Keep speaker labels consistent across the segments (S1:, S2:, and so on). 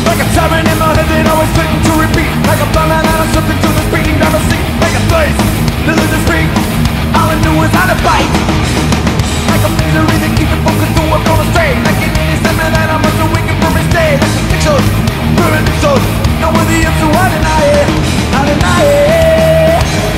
S1: Like a tyrant in my head that always threatened to repeat. Like a blind man out of something to the beating down the seat. Like a place, little to speak. All I knew was how to fight. Like a misery that keeps the focus to work on the straight. Like an innocent that I'm much wicked from his day. Like a picture, burning the soul. Not with the answer, I deny it. I deny it.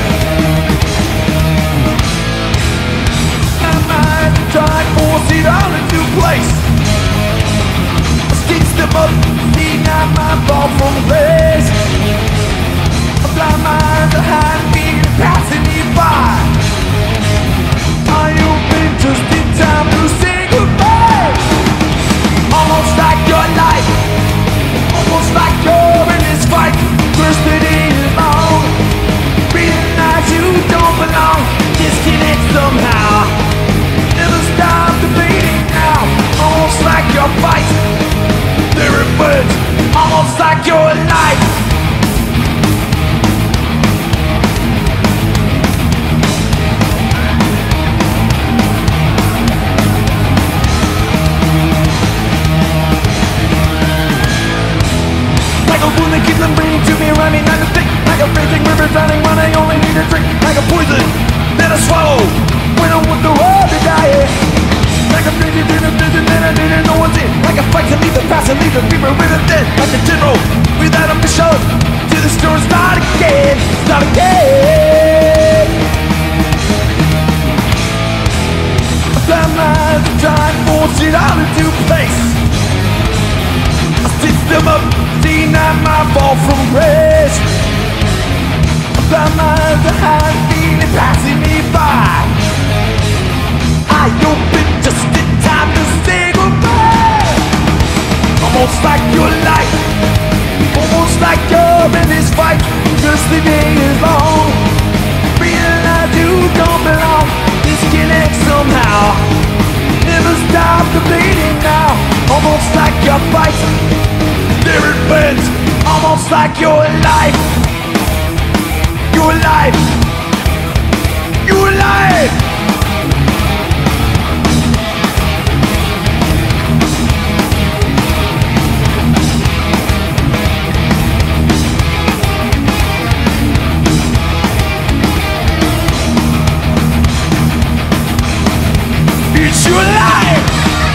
S1: My mind tried to force it all into place. I stitched them up, seeing out my fall from grace. A blind mind behind me, passing me by. Are you been just in time to say goodbye? Almost like your life, almost like you're in this fight. First it is long, realize you don't belong. Disconnect somehow, never stop the bleeding now. Almost like your fight, there it burns. Almost like your life. Like a wound that keeps on bringing to me, running on the stick. Like a raging river drowning when I only need a drink. Like a poison that I swallow when I want the world to die. Like a vision in a vision that I didn't know what's in. Like a fight to leave the past and leave the fever with a dead. Like a general without a mission, till the story start again. Start again. A blind mind trying to force it all into place. I stitch them up, deny my fall from grace. A blind mind behind me, they passing me by. I open just in time to say goodbye. Almost like your life, almost like you're in this fight. Just the day is long, realize you don't belong. Disconnect somehow, never stop the bleeding now. Almost like your fight, there it bends. Almost like your life, your life, your life. It's your life.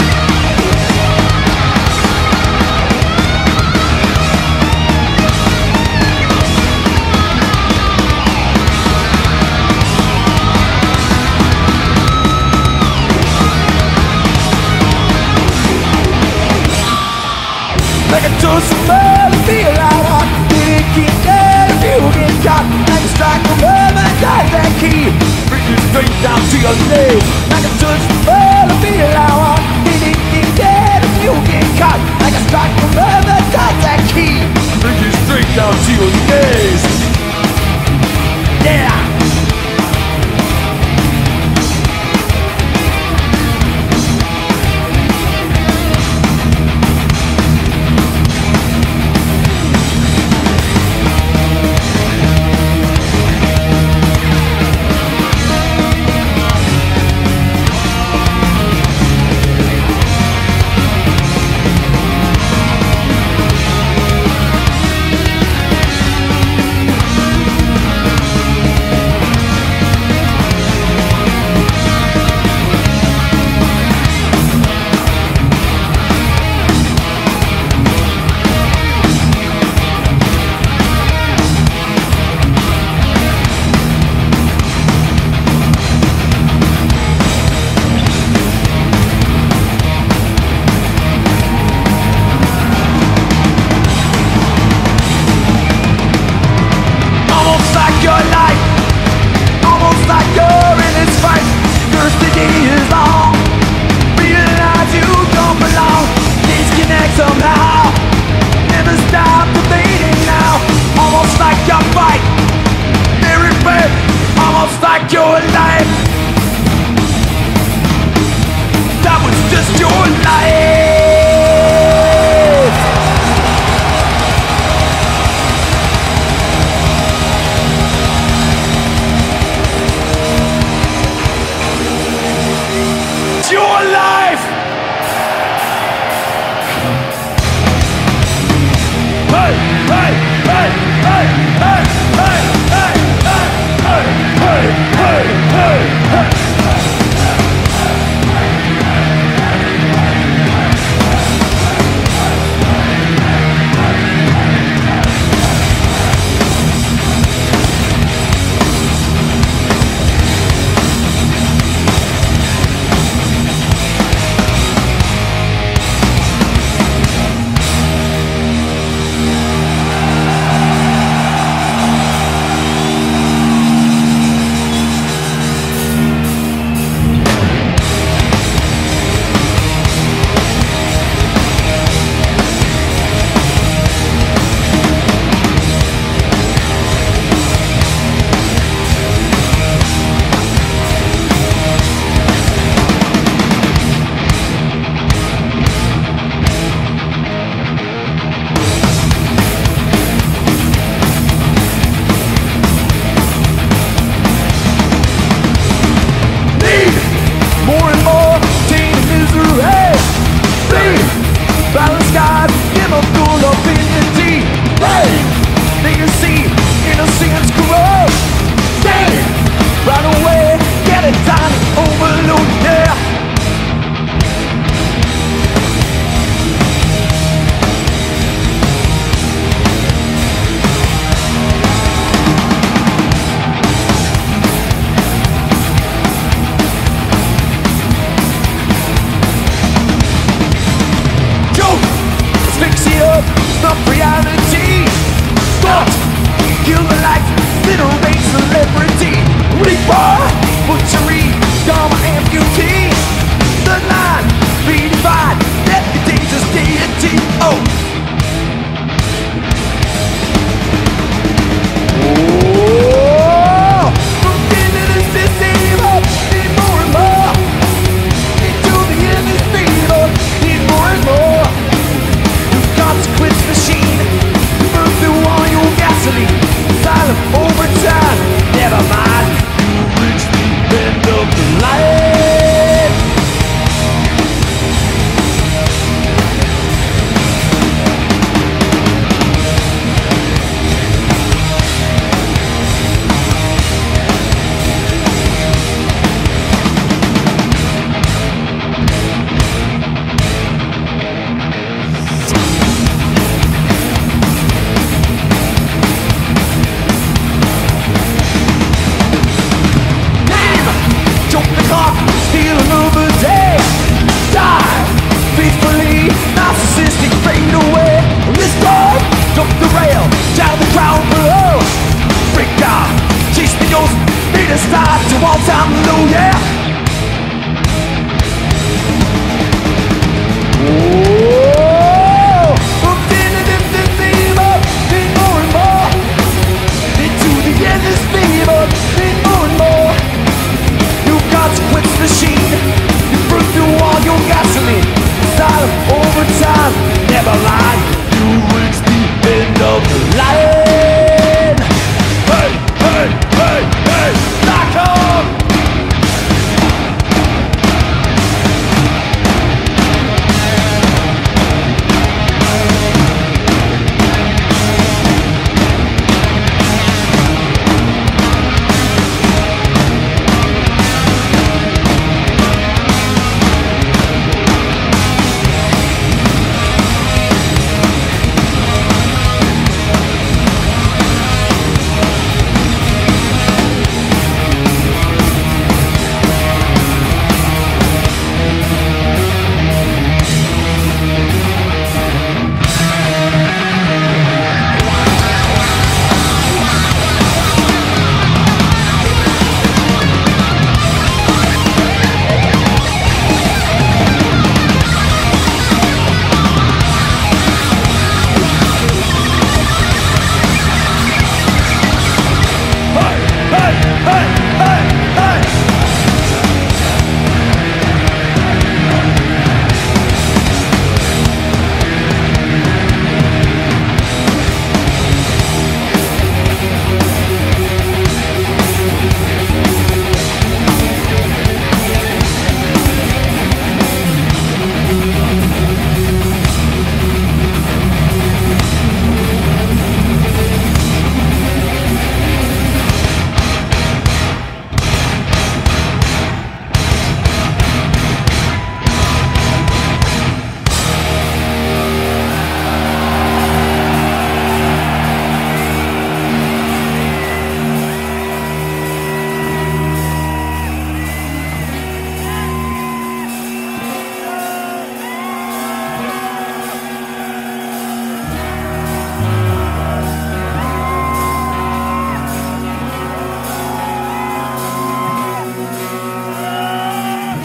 S1: Like a toast of love, feel out hot. Didn't keep dead if you get caught. Like a strike from love and die that key. Bring you straight down to your knees. Like a touch of love, feel out hot. Didn't keep dead if you get caught. Like a strike from love and die that key. Bring you straight down to your knees. Yeah.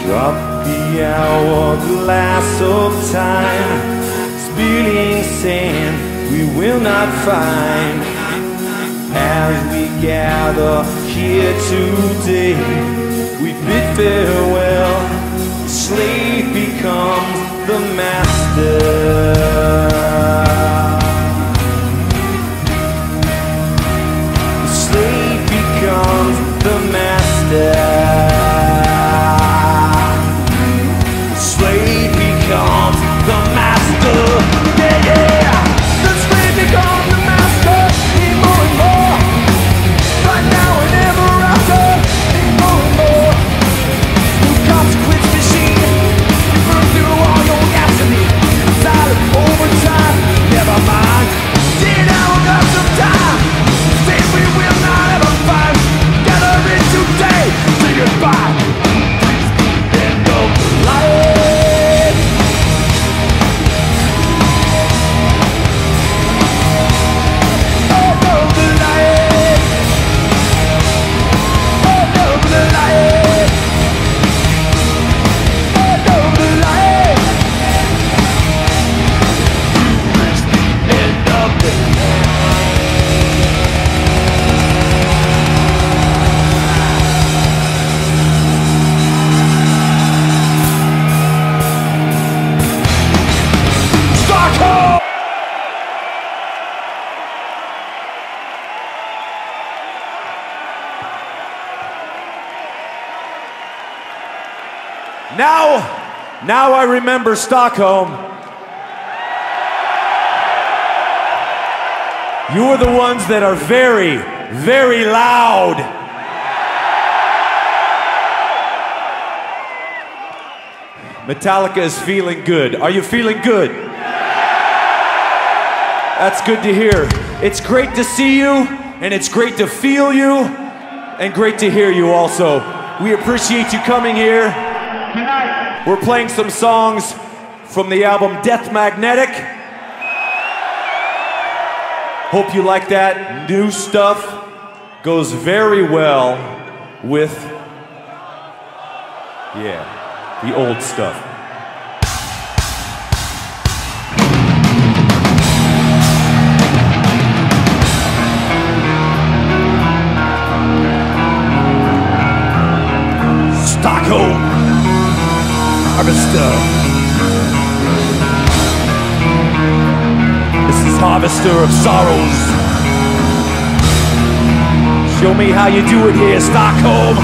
S1: Drop the hourglass of time, spilling sand we will not find. As we gather here today, we bid farewell. The slave becomes the master. The slave becomes the master. The slave becomes the master. Yeah, yeah. The slave becomes the master. Need more and more. Right now and ever after. Need more and more. New consequence machine. You burn through all your gasoline. Silent overtime. Never mind. 10 hours got some time. Say we will not ever find. Gather in today. Say goodbye. End of life. End of the life. End of the life. End of the life. You reach the end of the life. Stockholm! Now I remember Stockholm. You are the ones that are very, very loud. Metallica is feeling good. Are you feeling good? That's good to hear. It's great to see you, and it's great to feel you, and great to hear you also. We appreciate you coming here. We're playing some songs from the album Death Magnetic. Hope you like that. New stuff goes very well with, the old stuff. Stockholm Harvester. This is Harvester of Sorrows. Show me how you do it here, Stockholm.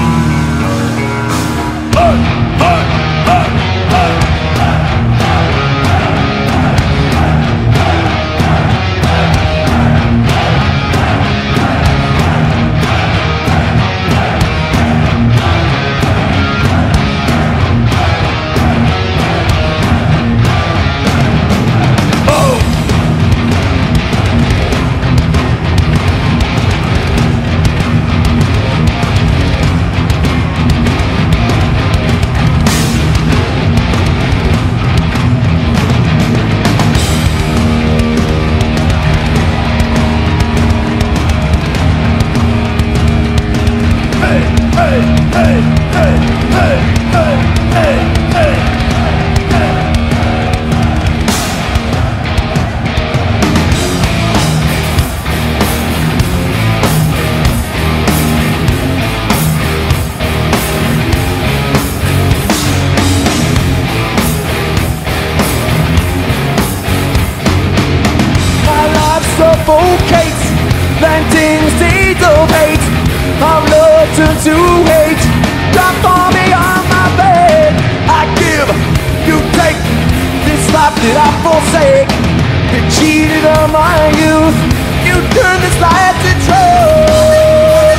S1: Suffocates, planting seeds of hate. I've love turned to hate. Drop for me on my bed. I give, you take. This life that I forsake. You cheated on my youth. You turned this life to truth.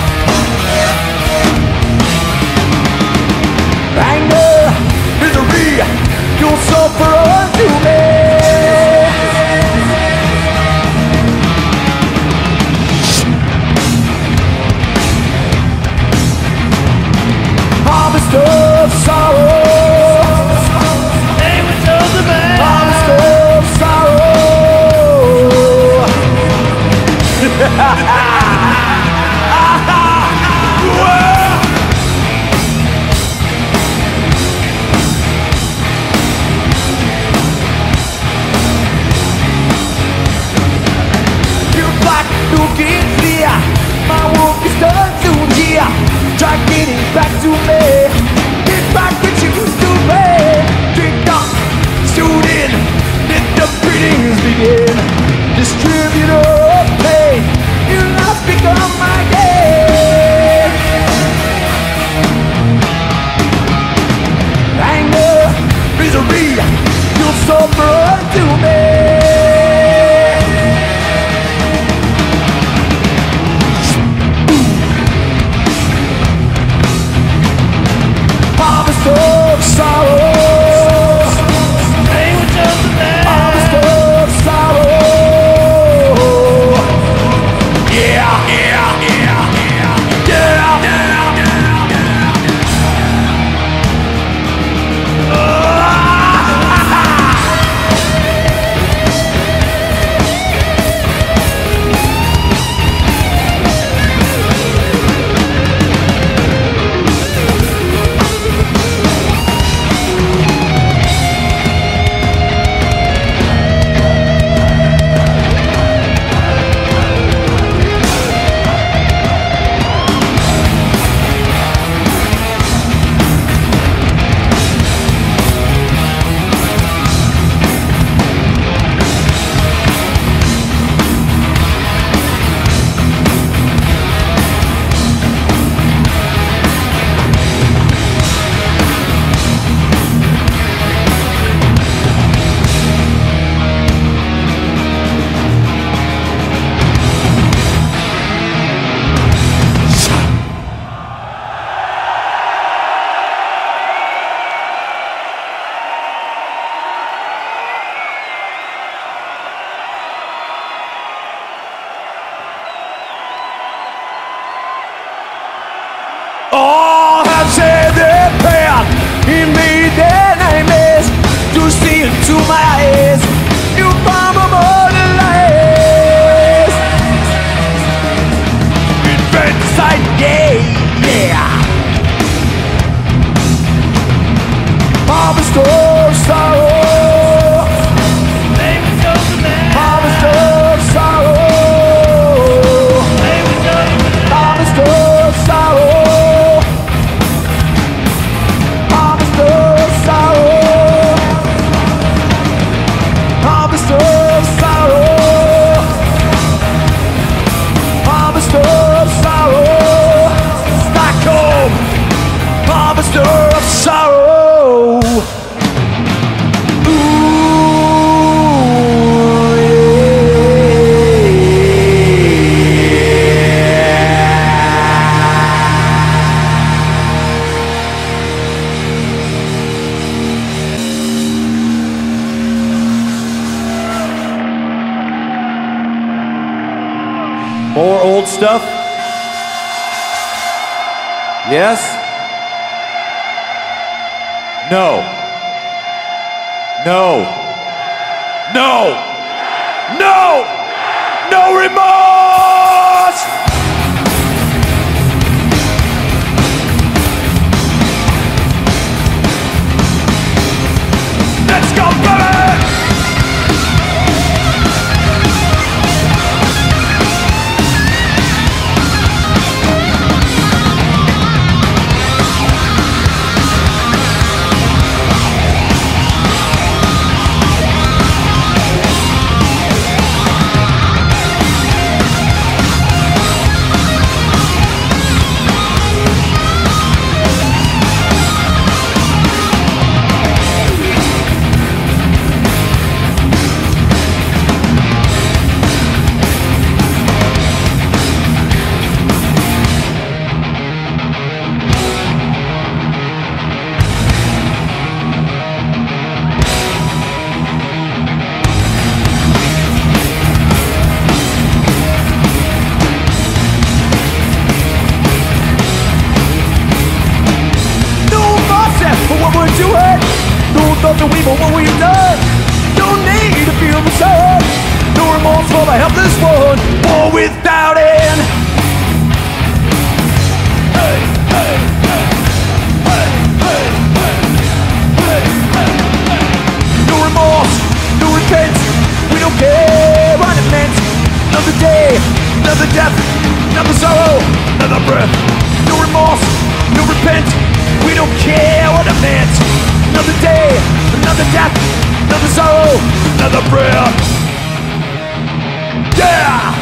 S1: Anger, misery, you'll suffer unto me. Harvest of sorrow. Harvest of sorrow. My work is done soon, yeah. Try getting back to me. Get back what you used to be. Drink up, shoot in, let the beatings begin. Distributor of pain, your life become my game. Anger, misery, you'll suffer unto me. Harvest of sorrow. Language of the land. Harvest of sorrow. Yeah, yeah, yeah, yeah, yeah, yeah, all have said their path. He made their nightmares to see into my eyes. You found a morning lies. Infanticide, yeah, yeah. Harvest of sorrow. Harvest of sorrow. Harvest of sorrow. Harvest of sorrow. Harvest of sorrow. Harvest of sorrow. Stockholm. Harvest of sorrow. Ooh, more old stuff? Yes? No. No. No. No. No remorse! Let's go, baby! thoughts of evil, what we've done. Don't need to feel the sun. No remorse for the helpless one. War without end. Hey, hey, hey. Hey, hey, hey. Hey, hey, hey. No remorse, no repent. We don't care what it meant. Another day, another death. another sorrow, another breath. No remorse, no repent. We don't care what it meant. Another day, another death, another sorrow, another breath. Yeah!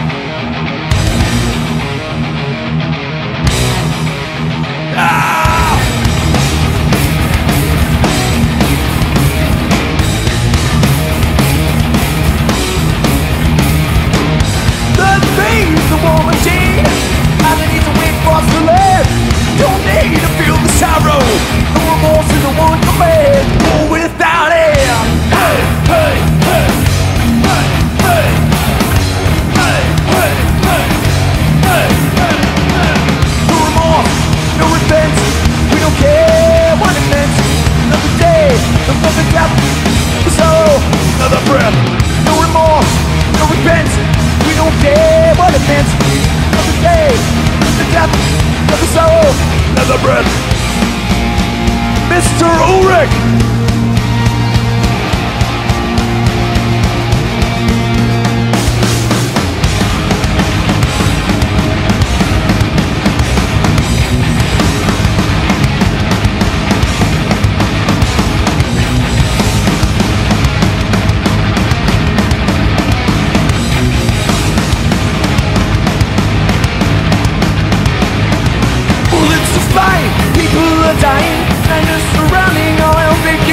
S1: Another breath, no remorse, no repent. We don't care what it meant. Another day, another death, another sorrow, another breath. Mr. Ulrich! People are dying and are surrounding all our big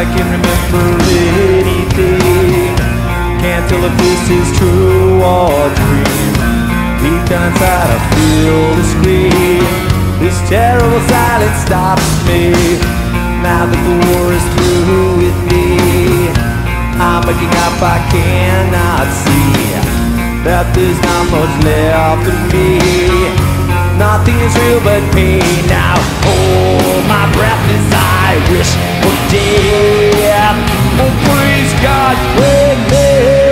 S1: I can remember anything. Can't tell if this is true or dream. Deep down inside I feel the scream. This terrible silence stops me. Now that the war is through with me, I'm waking up, I cannot see that there's not much left of me. Nothing is real but me now. Hold my breath as I wish for death. Oh, praise God with me.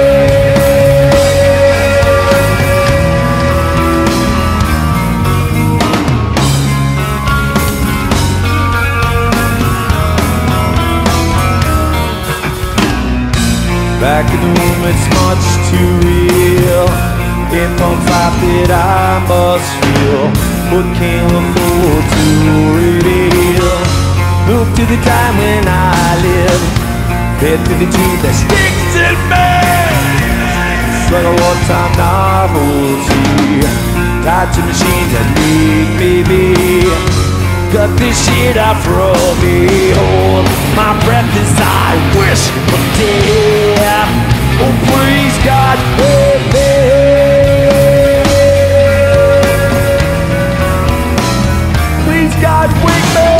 S1: Back in the room, it's much too real. In one fight that I must feel, but can't afford to reveal. Look to the time when I lived, fed to the truth that sticks in me. It's like a wartime novelty, tied to machines that make me be. Cut this shit out from me. Hold my breath as I wish for death. Oh, praise God with me. Please God with me.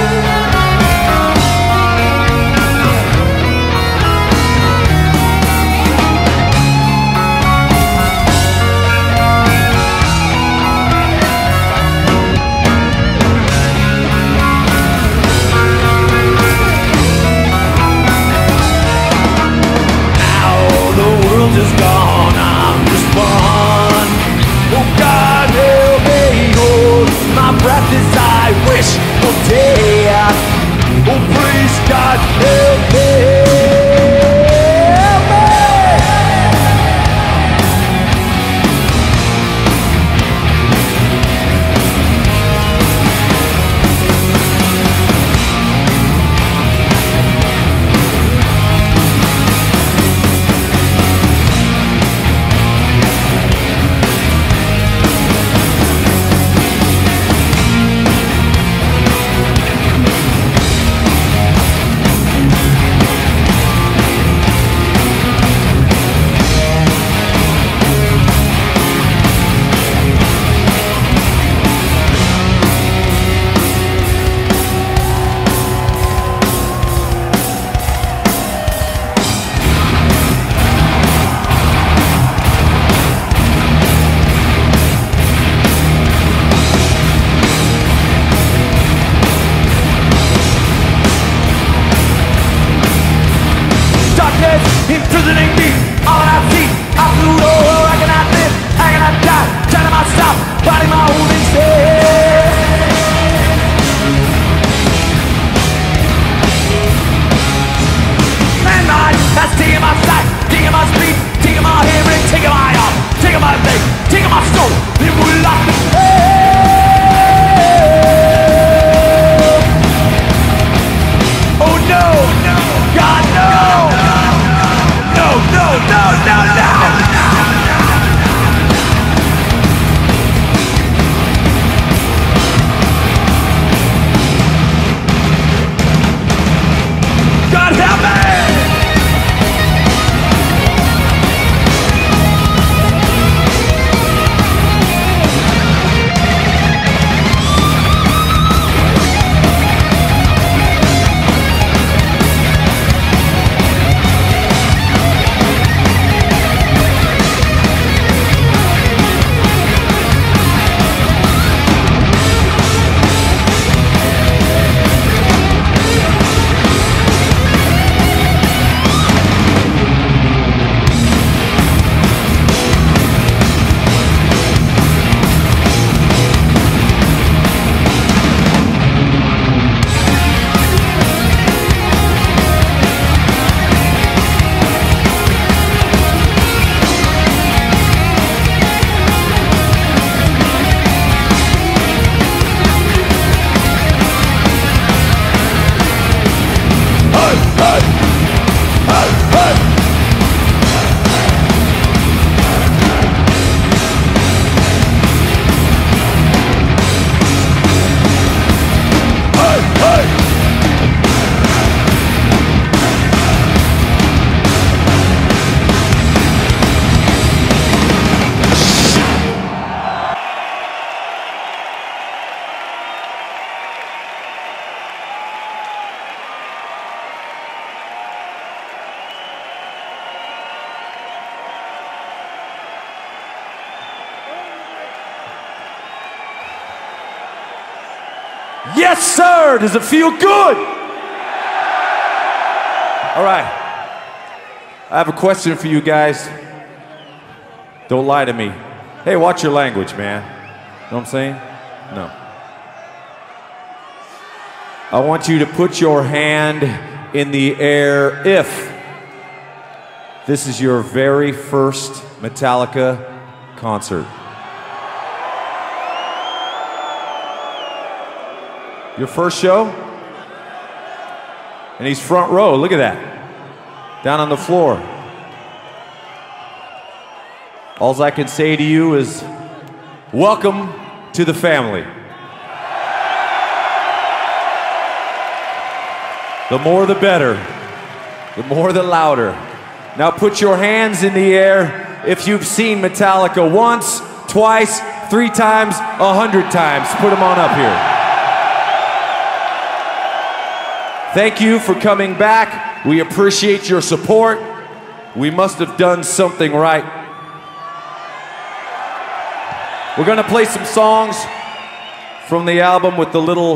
S1: Is gone, I'm just one. Oh God, help me, hold my breath as I wish for death. Oh, praise God, help me. Imprisoning me, all I see, I flew low, I cannot live, I cannot die, trying to myself, fighting my own instead. And mine has taken my sight, taken my speed, taken my hearing, taken my arm, taken my leg, taken my soul, it will lock me dead. Oh no, no, God no. No, no, no, no, no! God help me! Yes, sir. Does it feel good? All right. I have a question for you guys. Don't lie to me. Hey, watch your language, man. Know what I'm saying? No. I want you to put your hand in the air if this is your very first Metallica concert. Your first show? And he's front row, look at that. Down on the floor. All I can say to you is, welcome to the family. The more the better. The more the louder. Now put your hands in the air if you've seen Metallica once, twice, 3 times, 100 times. Put them on up here. Thank you for coming back. We appreciate your support. We must have done something right. We're gonna play some songs from the album with the little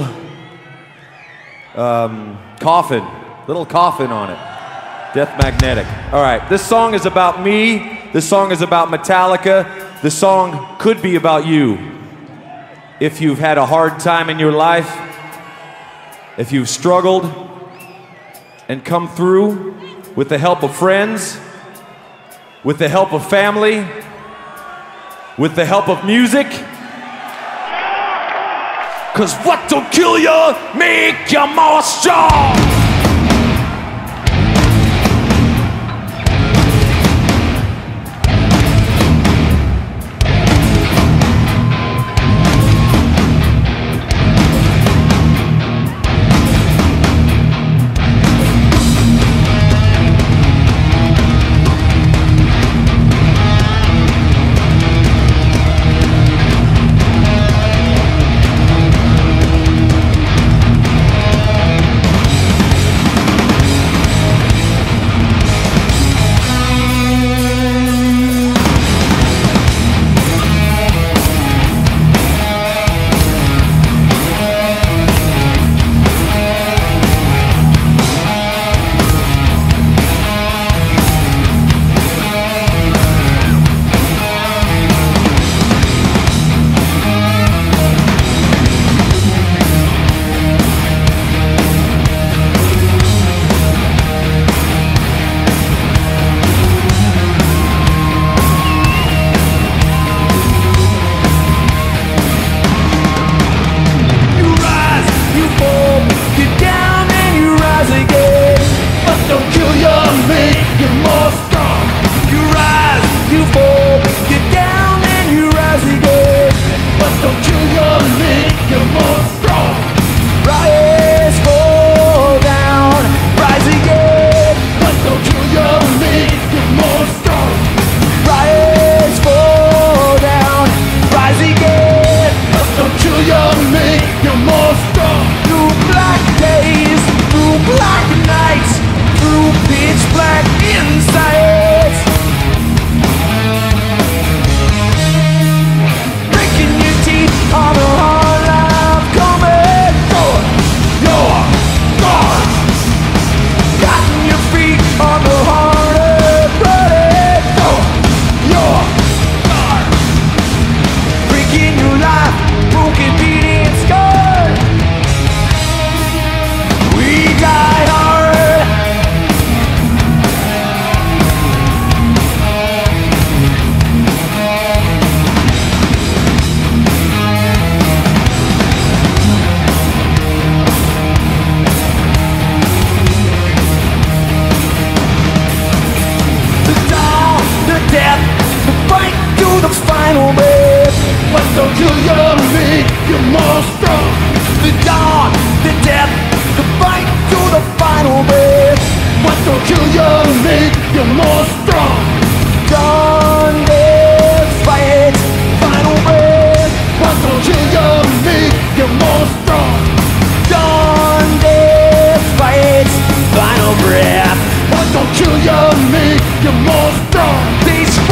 S1: little coffin on it. Death Magnetic. All right, this song is about me. This song is about Metallica. This song could be about you. If you've had a hard time in your life, if you've struggled and come through with the help of friends, with the help of family, with the help of music. 'Cause what don't kill you make you more strong.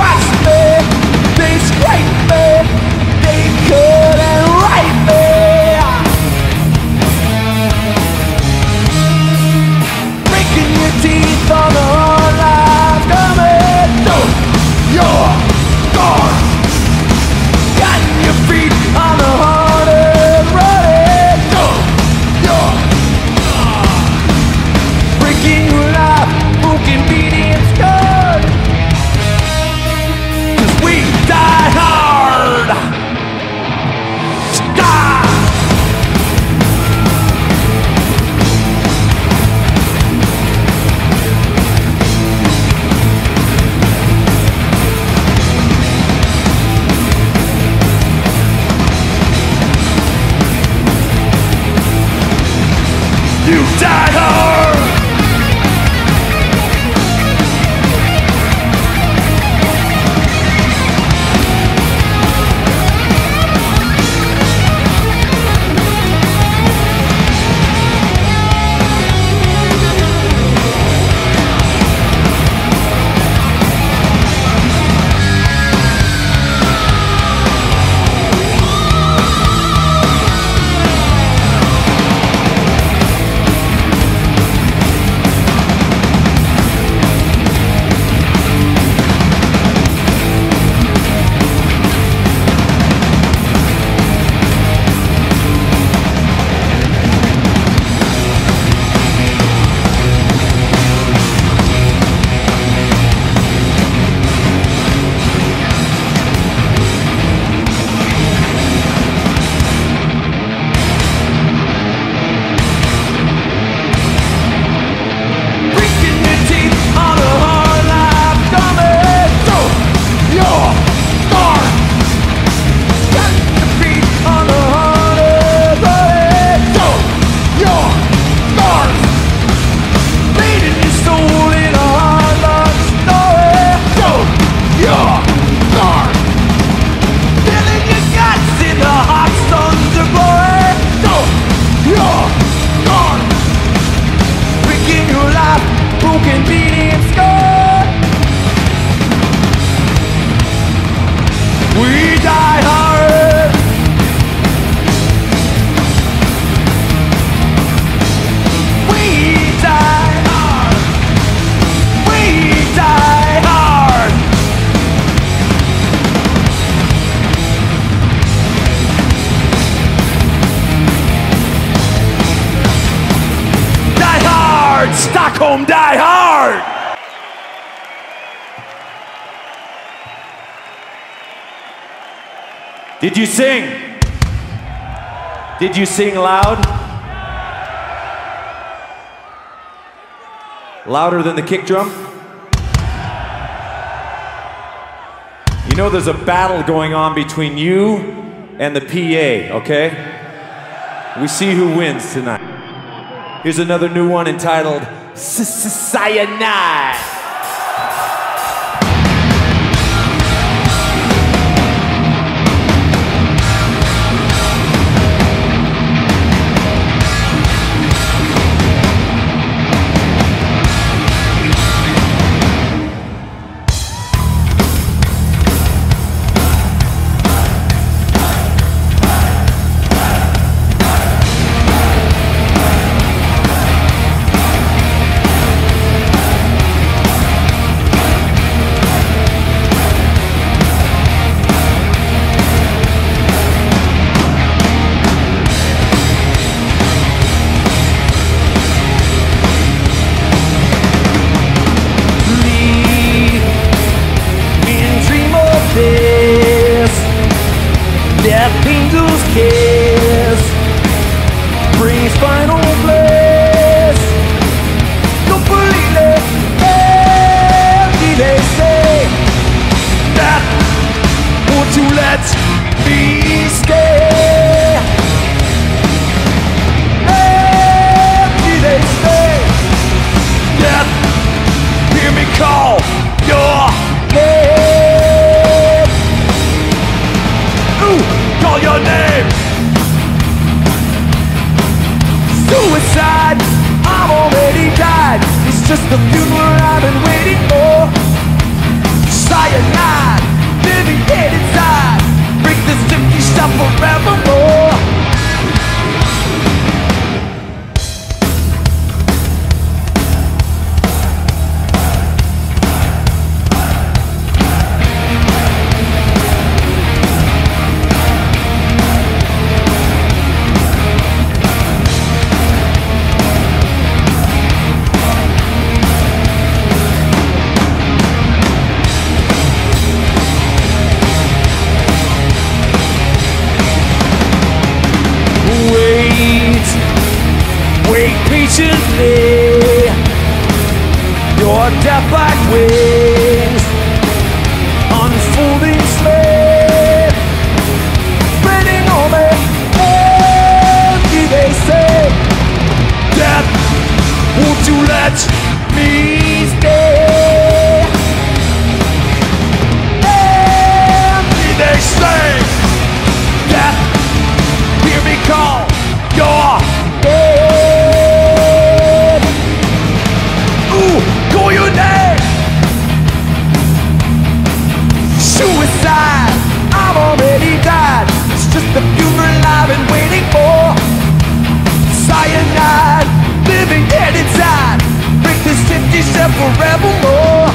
S1: They scrape me, they cut and write me. die hard. Stockholm Die Hard! Did you sing? Did you sing loud? Louder than the kick drum? You know there's a battle going on between you and the PA, okay? We see who wins tonight. Here's another new one entitled Cyanide. Death Angel's kiss brings final bliss. Completely empty, they say. That won't you let me stay? Empty, they say. Death, hear me call your name. Call your name. Suicide, I'm already died. It's just the funeral I've been waiting for. Cyanide, living dead inside. Break this sticky stuff forevermore. Wait patiently, your death like wings, unfolding slave, spreading on me, empty they say. Death and forevermore.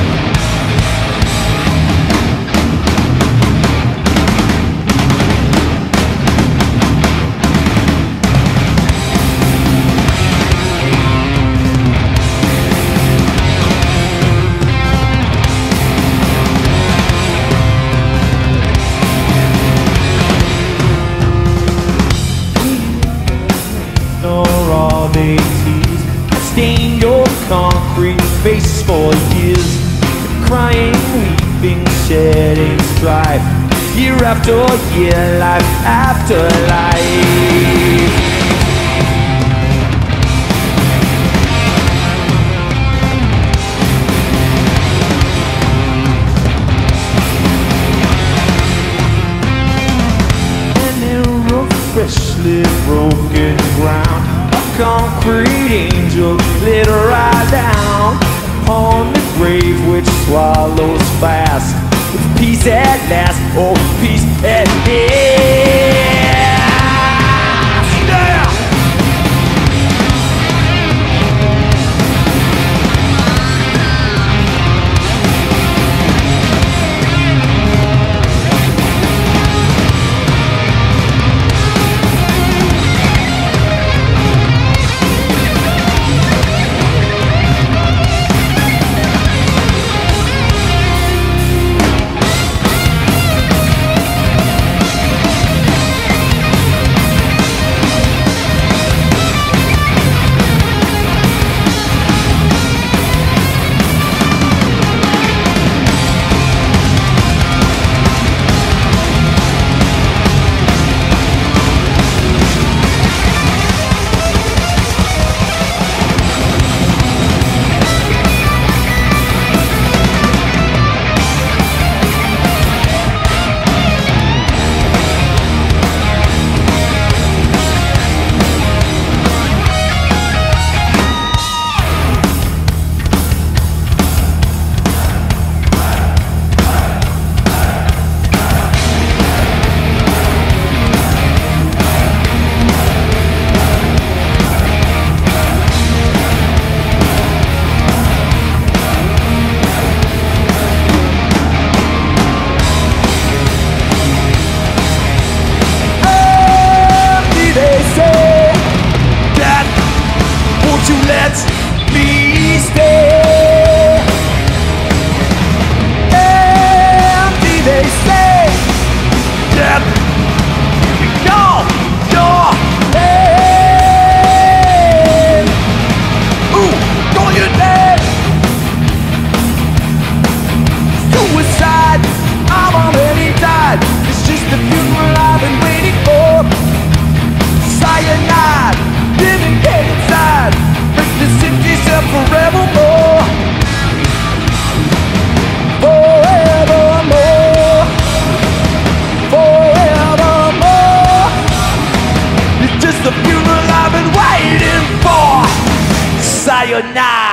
S2: Stain your concrete face for years, crying, weeping, shedding strife, year after year, life after life. An arrow freshly broken ground, concrete angel lit right down on the grave which swallows fast, with peace at last, oh peace at last. Yeah! Let me stay. Empty, they say, that ignore your name. Ooh, call your name. Suicide, I'm already died. It's just the funeral I've been waiting for. Cyanide, living dead inside. The city's up forevermore. Forevermore. Forevermore. It's just the funeral I've been waiting for. Sayonara.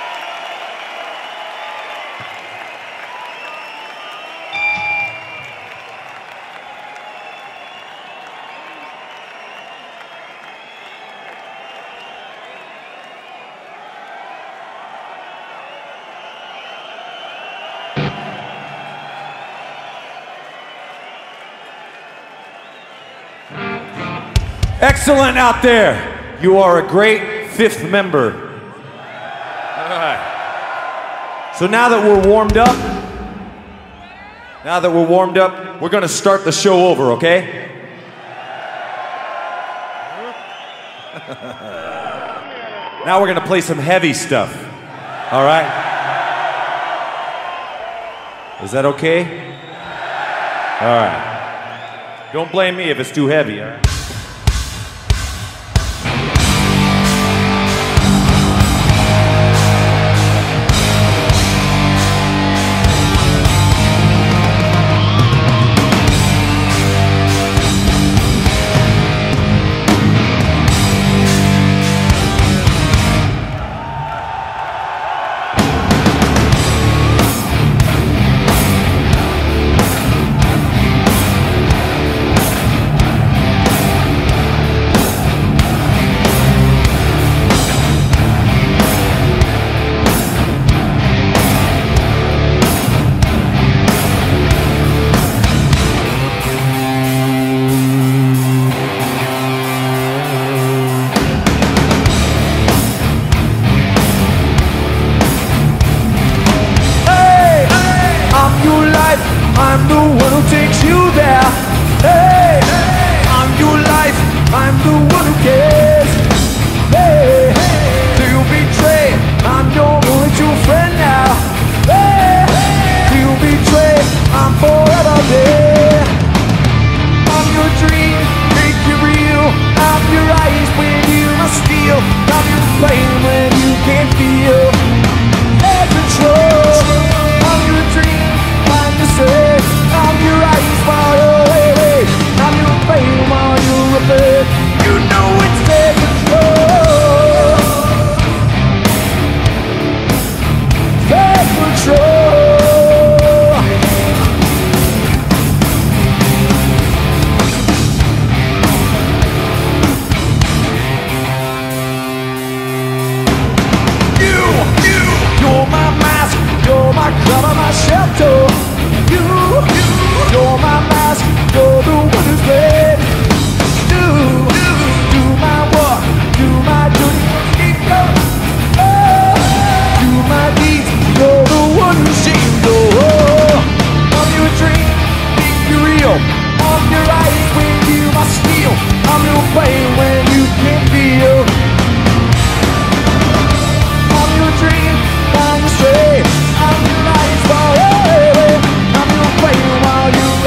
S3: Excellent out there. You are a great fifth member. All right. So now that we're warmed up, we're going to start the show over, okay? Now we're going to play some heavy stuff. All right? Is that okay? All right. Don't blame me if it's too heavy, all right?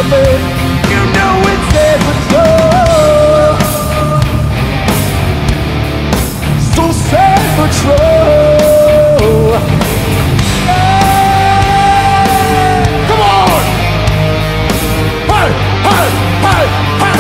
S1: babe. You know it's in control. So self-control. Come on! Hey, hey, hey, hey!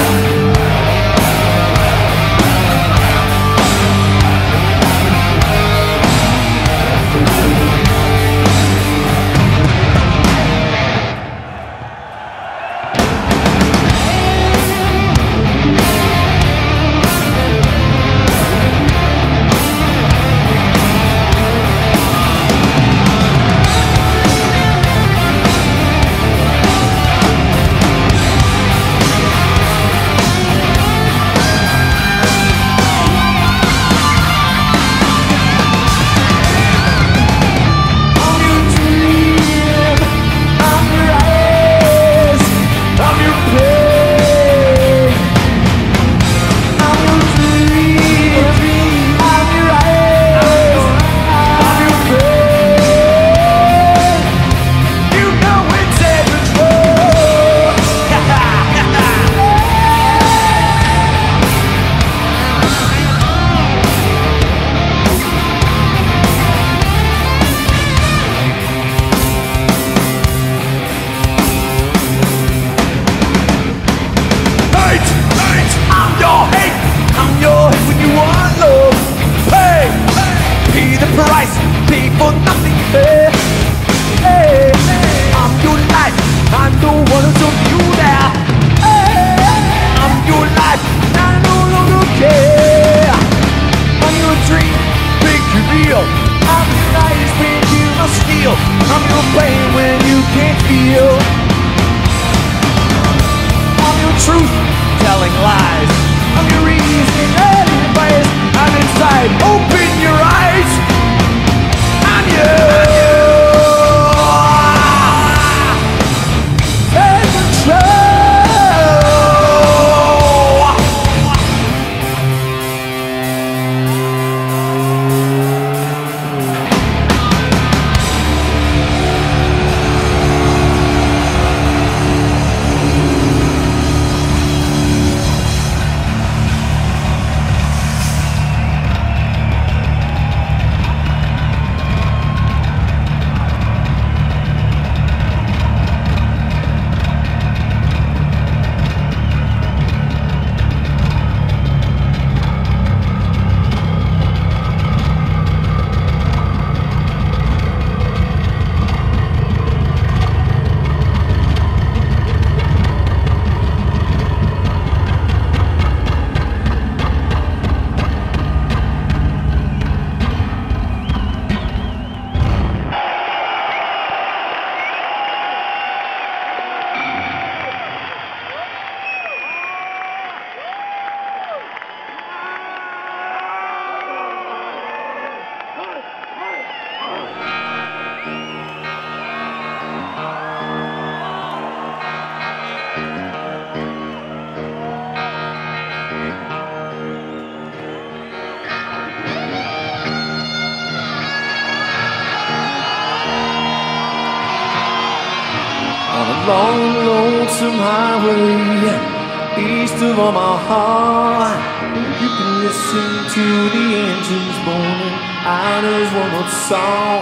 S2: Long, lonesome highway east of Omaha. You can listen to the engines moaning out as one more song.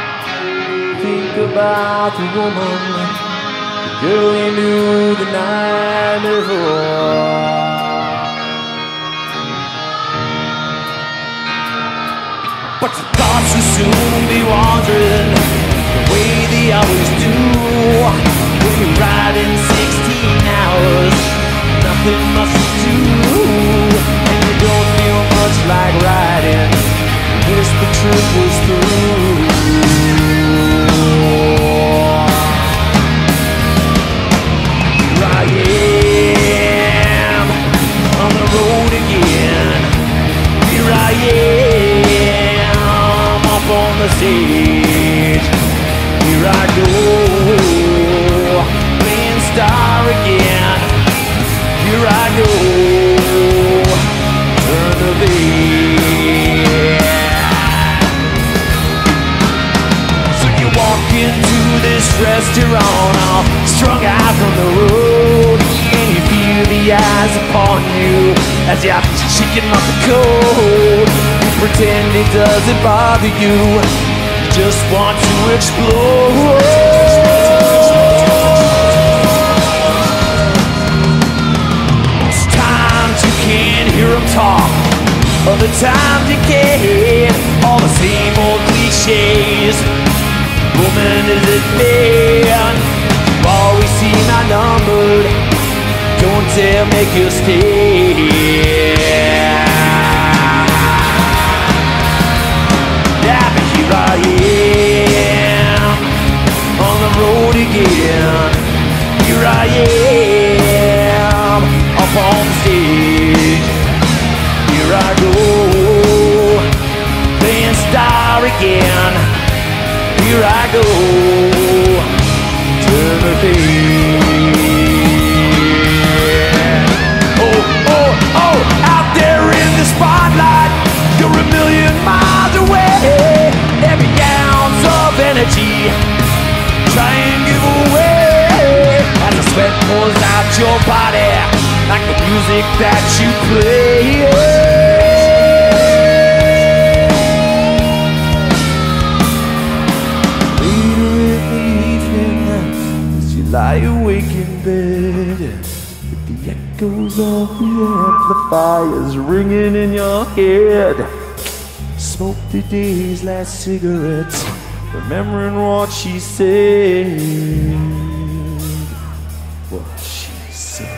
S2: Think about the woman, the girl you knew the night before. But your thoughts will soon be wandering the way they always do. When you're riding 16 hours, nothing much to do, and you don't feel much like riding. Wish the trip was through. Here I am on the road again. Here I am up on the stage. Here I go, playing star again. Here I go, turn the page. So you walk into this restaurant all strung out from the road. eyes upon you as you're shaking off the cold. You pretend it doesn't bother you, you just want to explode. Sometimes you can't hear them talk, other times you can. All the same old cliches, woman is it man? You've always seen outnumbered, don't dare make you stay. Yeah, but here I am, on the road again. Here I am, up on stage. Here I go, playing star again. Here I go, turn the page. Oh, out there in the spotlight, you're a million miles away. Every ounce of energy, try and give away. As the sweat pours out your body, like the music that you play. Lie awake in bed with the echoes of the amplifiers ringing in your head. Smoke the day's last cigarettes, remembering what she said. What she said.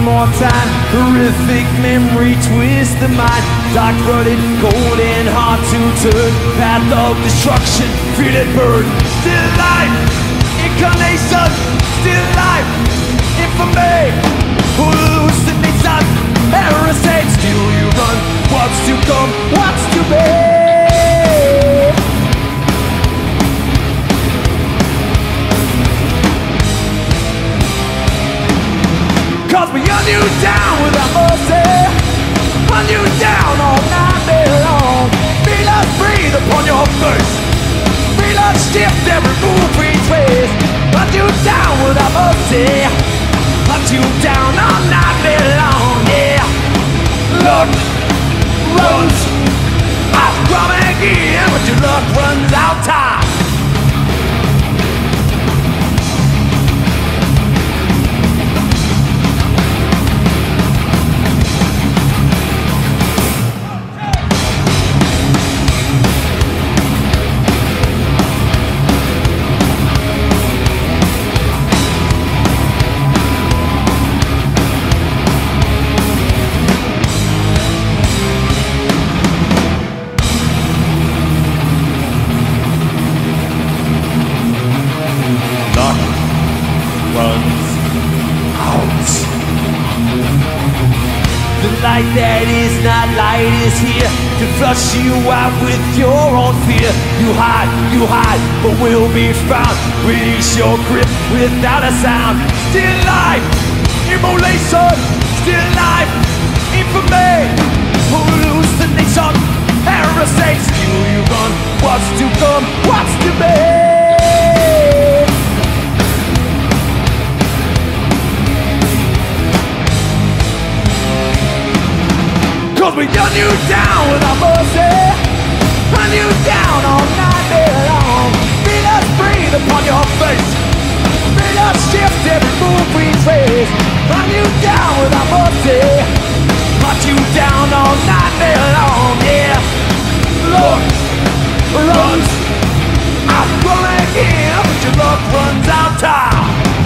S2: more time. Horrific memory twist the mind. Dark-blooded, cold and hard to turn. Path of destruction, feel it burn. Still life, incarnation. Still life, infamy. Hallucination, parasite. Still you run. What's to come? What's to be? Cause we hunt you down without mercy. Hunt you down all night long. Feel us breathe upon your face. Feel us shift every move we trace. Hunt you down without mercy. Hunt you down all night long, yeah. Luck runs out, come again, but your luck runs out time. Light that is not light is here to flush you out with your own fear. You hide, but will be found. Release your grip without a sound. Still life, immolation. Still life, infamy. Hallucination, parasite. Still you run. What's to come? What's to be? Cause we done you down without mercy. Run you down all night long. Feel us breathe upon your face. Feel us shift every move we trace. Run you down without mercy. Hunt you down all night long, yeah. Luck runs out, run again, but your luck runs out time.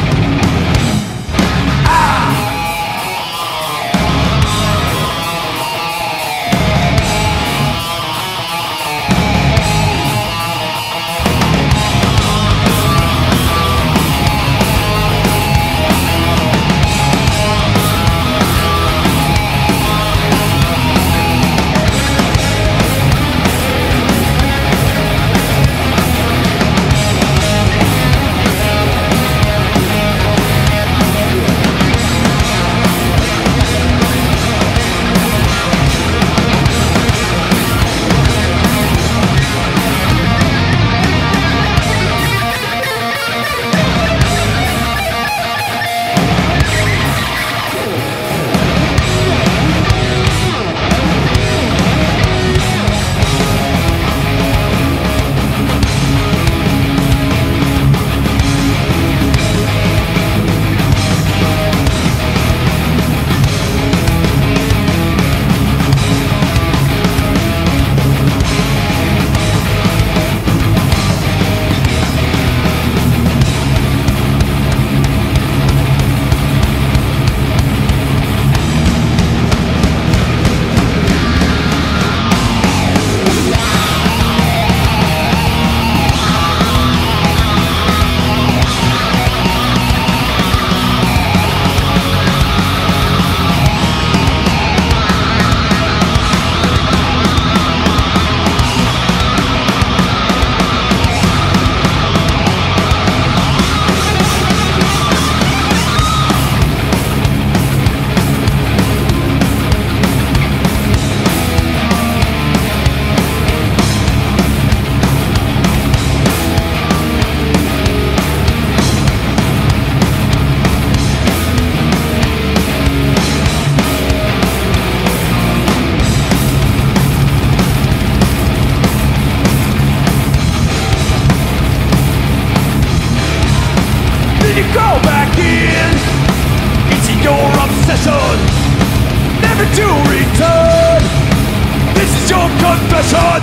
S2: Never to return. This is your confession.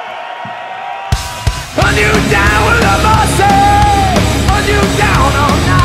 S2: Hunt you down with a mercy. Hunt you down all night.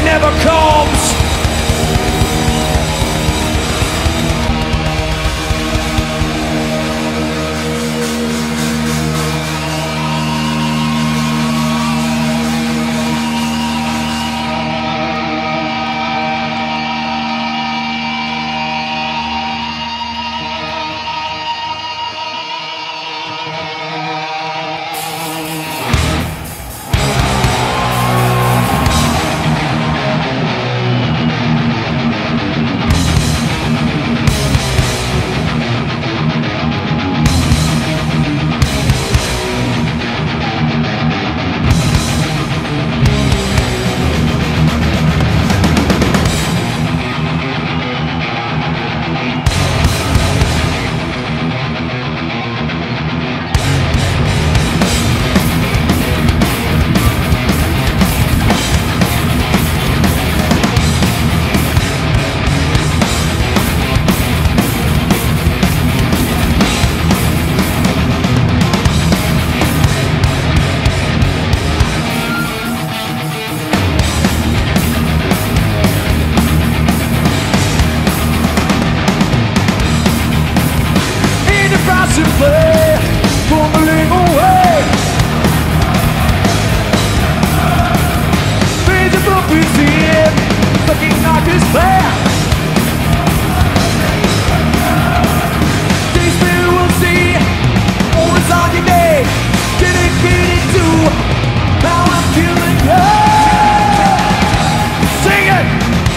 S1: never comes. To play, fumbling away. Visible within, looking like despair. These men will see, always on your day, dedicated to how I'm feeling. Sing it!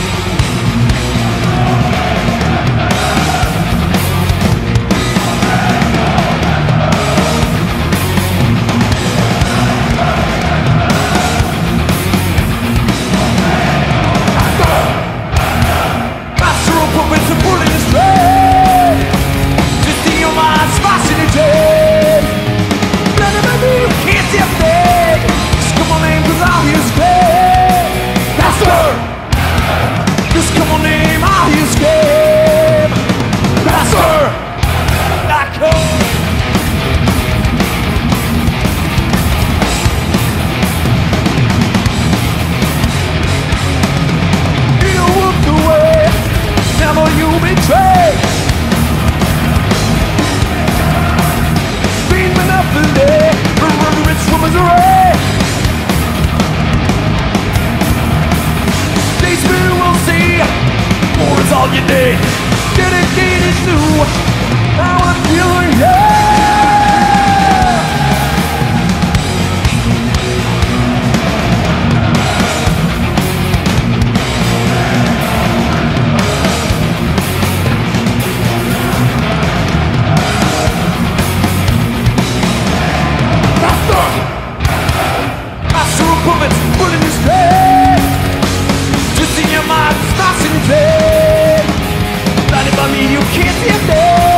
S1: Just come on, name all his game. Master, not cold. You walked away, never you betrayed. Beaming up the day, remember it's woman's array. These men will see, or it's all you need. Dedicated to how I'm feeling, yeah. Master of puppets, pulling his head. Just in your mind, it's not in vain. Blinded by me, you can't see a thing.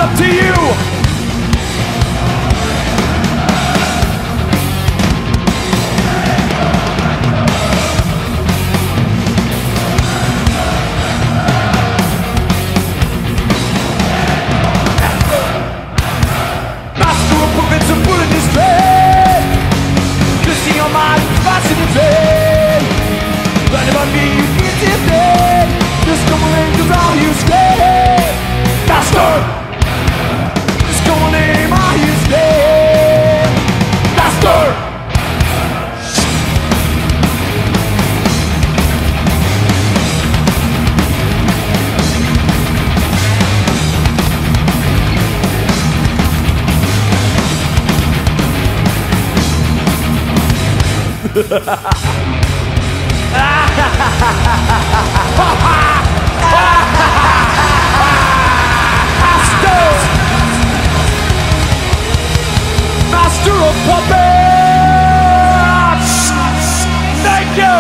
S1: up to you. Master of puppets and bullet display, twisting your mind, passing the train. Learn about me, you get it there. Just come on in, 'cause all you say. Master! Just come on in, all you say. Master! Master of puppets! Thank you!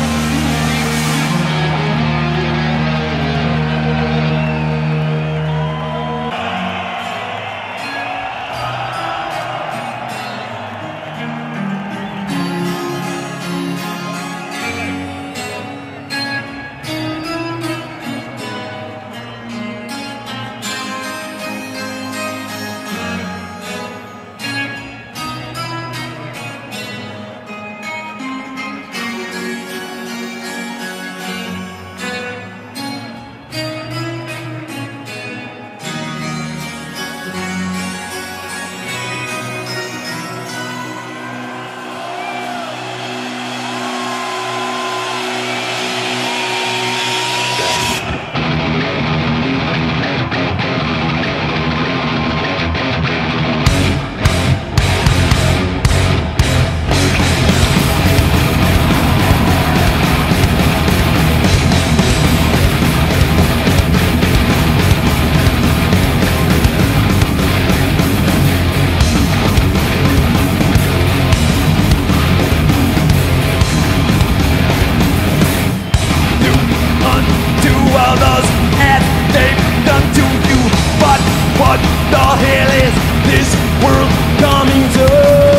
S1: Others as they've done to you. But what the hell is this world coming to?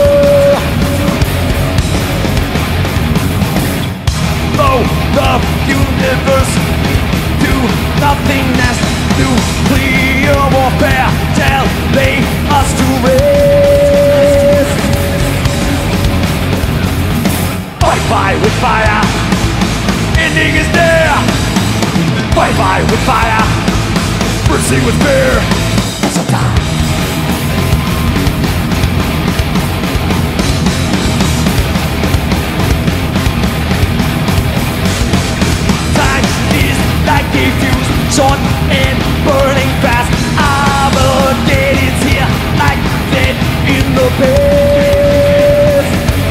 S1: Oh, the universe to nothingness, nuclear warfare, tell they us to rest. Fight fire with fire, ending is there. Fight fire with fire, bursting with fear. Sometimes time is like a fuse, short and burning fast. Armageddon's here, like dead in the past.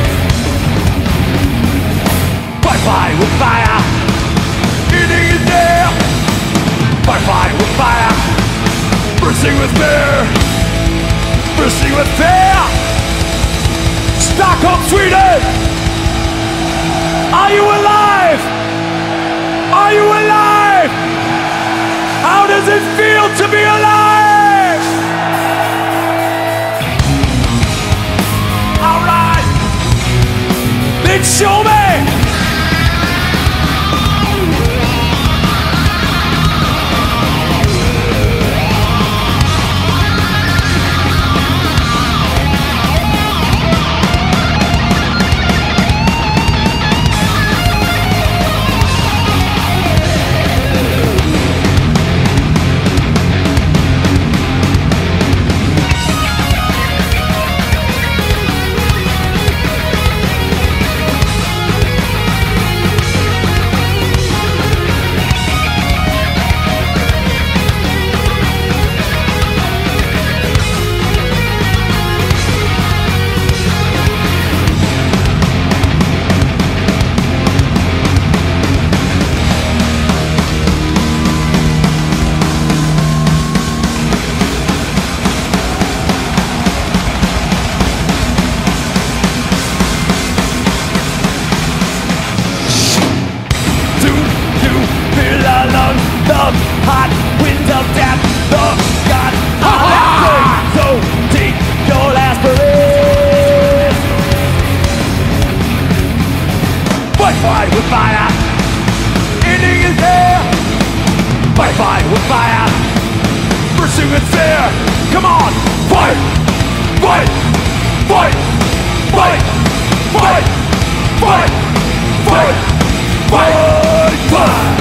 S1: Fight fire with fire, ending is there. Fight fire with fire, bursting with fear, bursting with fear. Stockholm, Sweden! Are you alive? Are you alive? How does it feel to be alive? Alright, then show me! Come on, fight, fight, fight, fight, fight, fight, fight, fight, fight.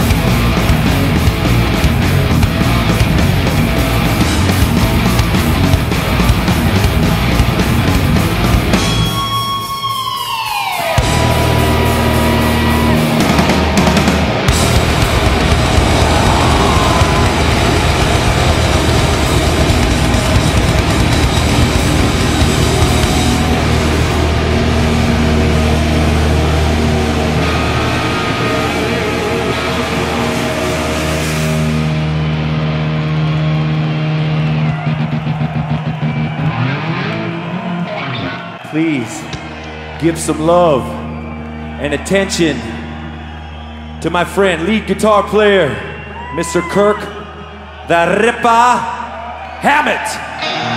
S3: Please give some love and attention to my friend, lead guitar player, Mr. Kirk the Ripper Hammett.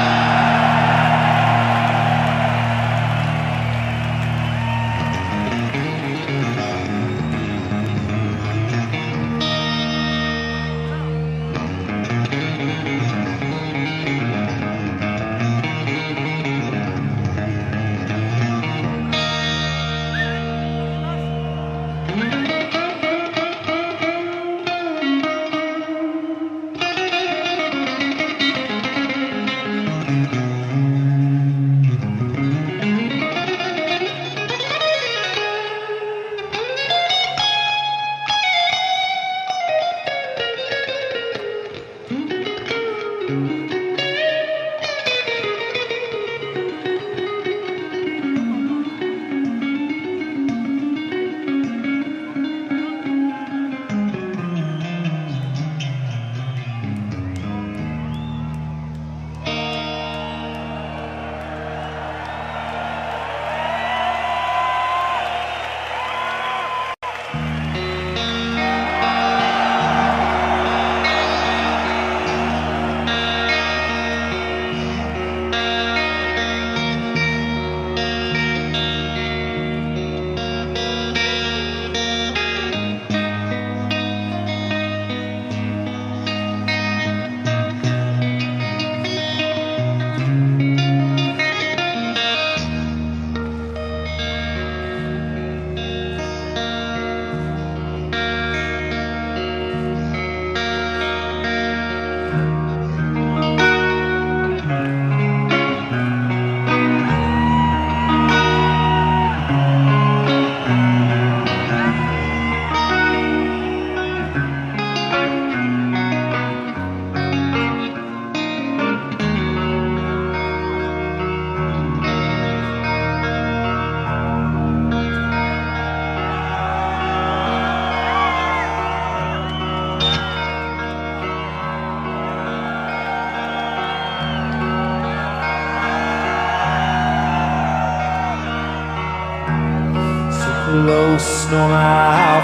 S2: Close, no matter how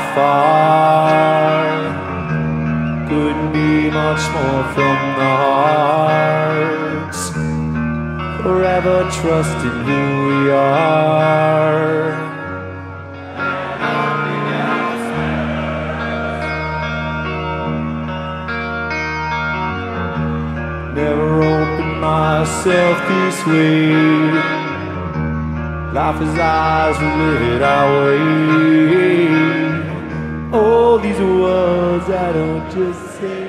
S2: far. Couldn't be much more from the heart. Forever trusting who we are. Never opened myself this way. Life is ours, we live it our way. Oh, these are words I don't just say.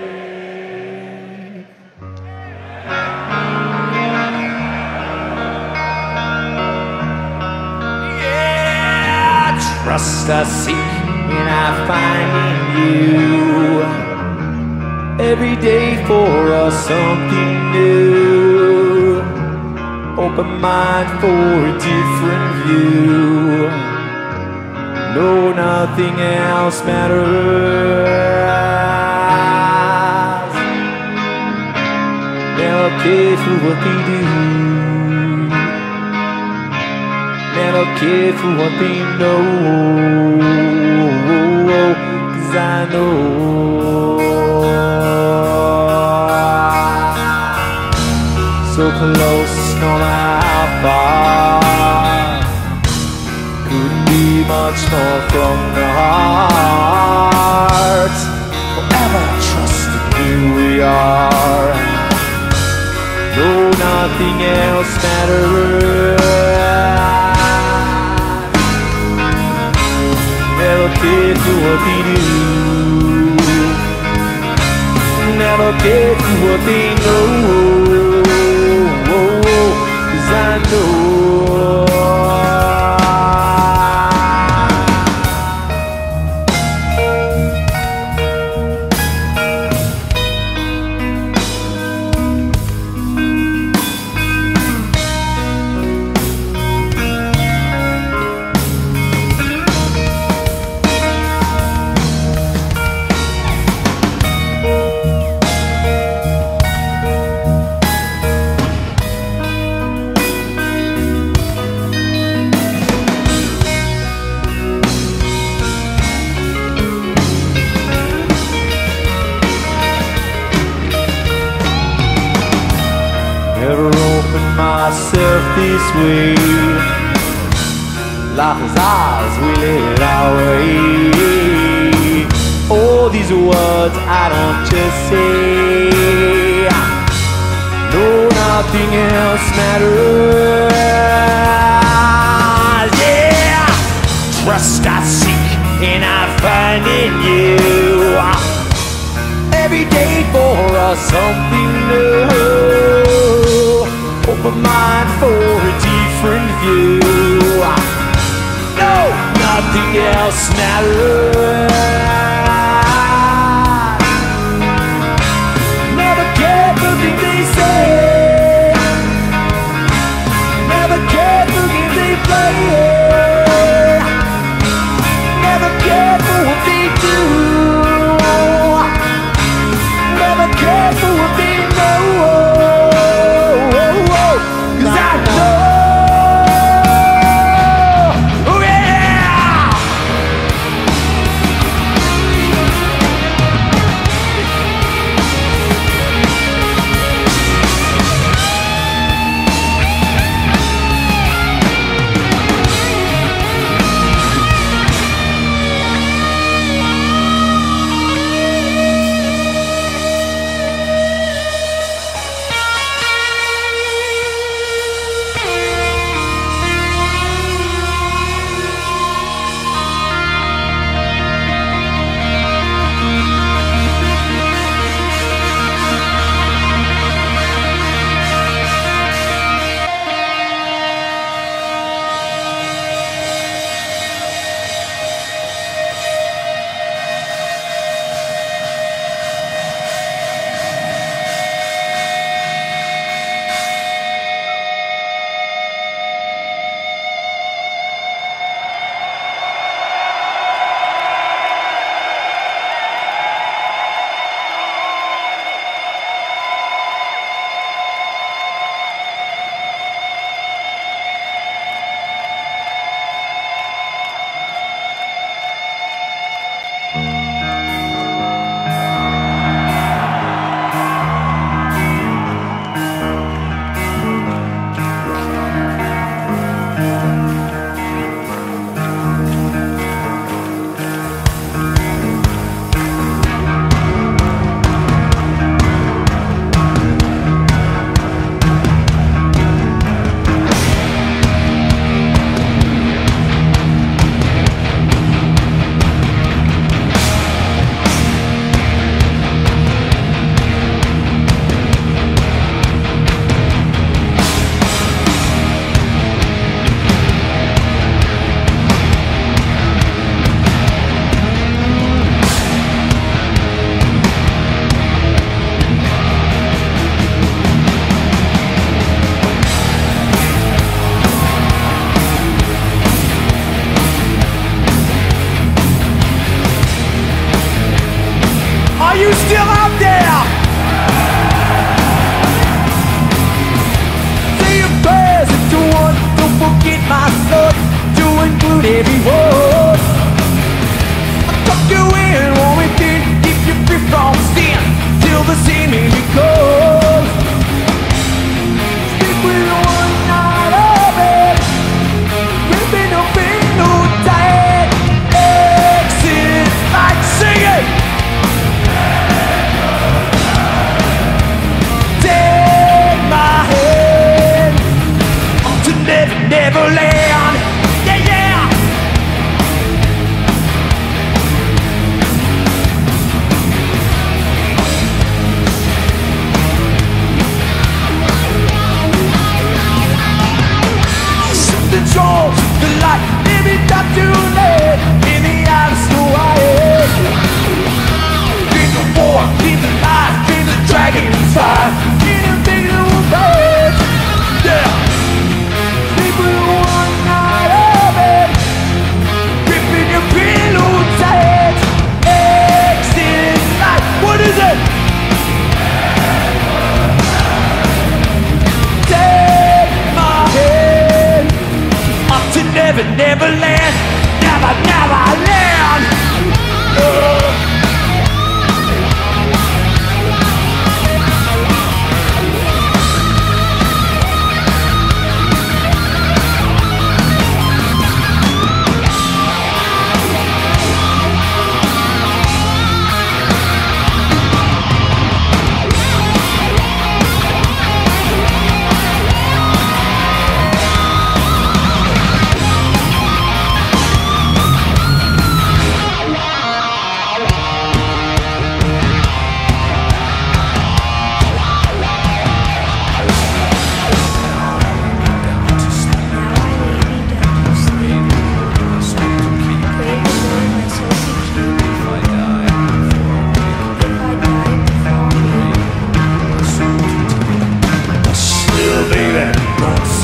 S2: Yeah, trust I seek and I find in you. Every day for us something new. Open mind for a different view. No, nothing else matters. Never care for what they do. Never care for what they know. 'Cause I know. So close, no matter how far. Couldn't be much more from the heart. Forever trusting who we are. No nothing else matters. Never cared for what they do. Never cared for what they know. 'Cause I know never opened myself this way. Life is ours, we live it our way. All these words I don't just say. No, nothing else matters. Yeah, trust I seek and I find in you. Every day for us something new. Open mind for a different view. No, nothing else matters. Never cared for things they say. Never cared for games they play. Never cared for what they do. Never cared for what they know.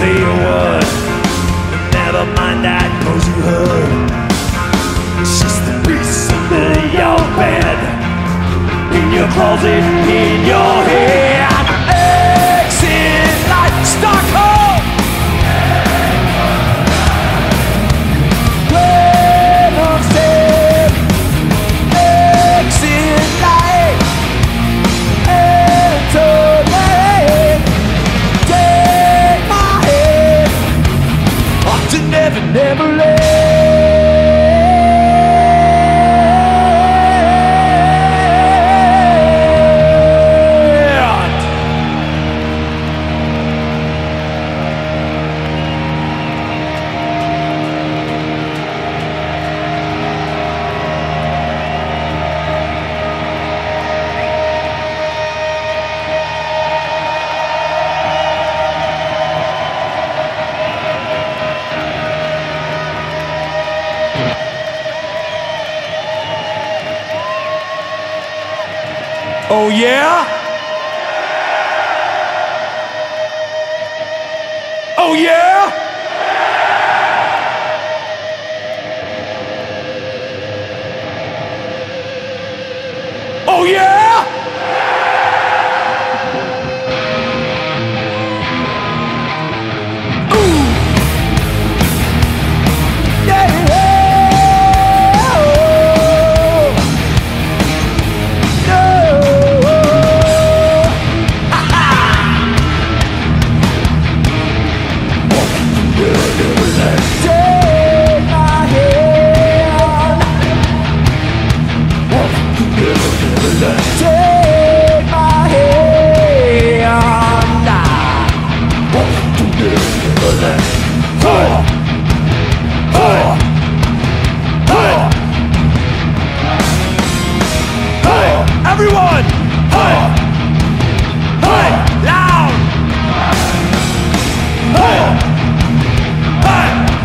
S2: say a word. Never mind, I know you heard. It's just the piece under your bed, in your closet, in your head. Exit light, Stockholm. Venom said, exit light, enter lane. Take my hand, off to Never Never Land.
S3: Oh yeah? Oh yeah? Oh yeah? Ooh. Yeah.
S2: Everyone! Hey! Hey! Loud! Hey! Hey!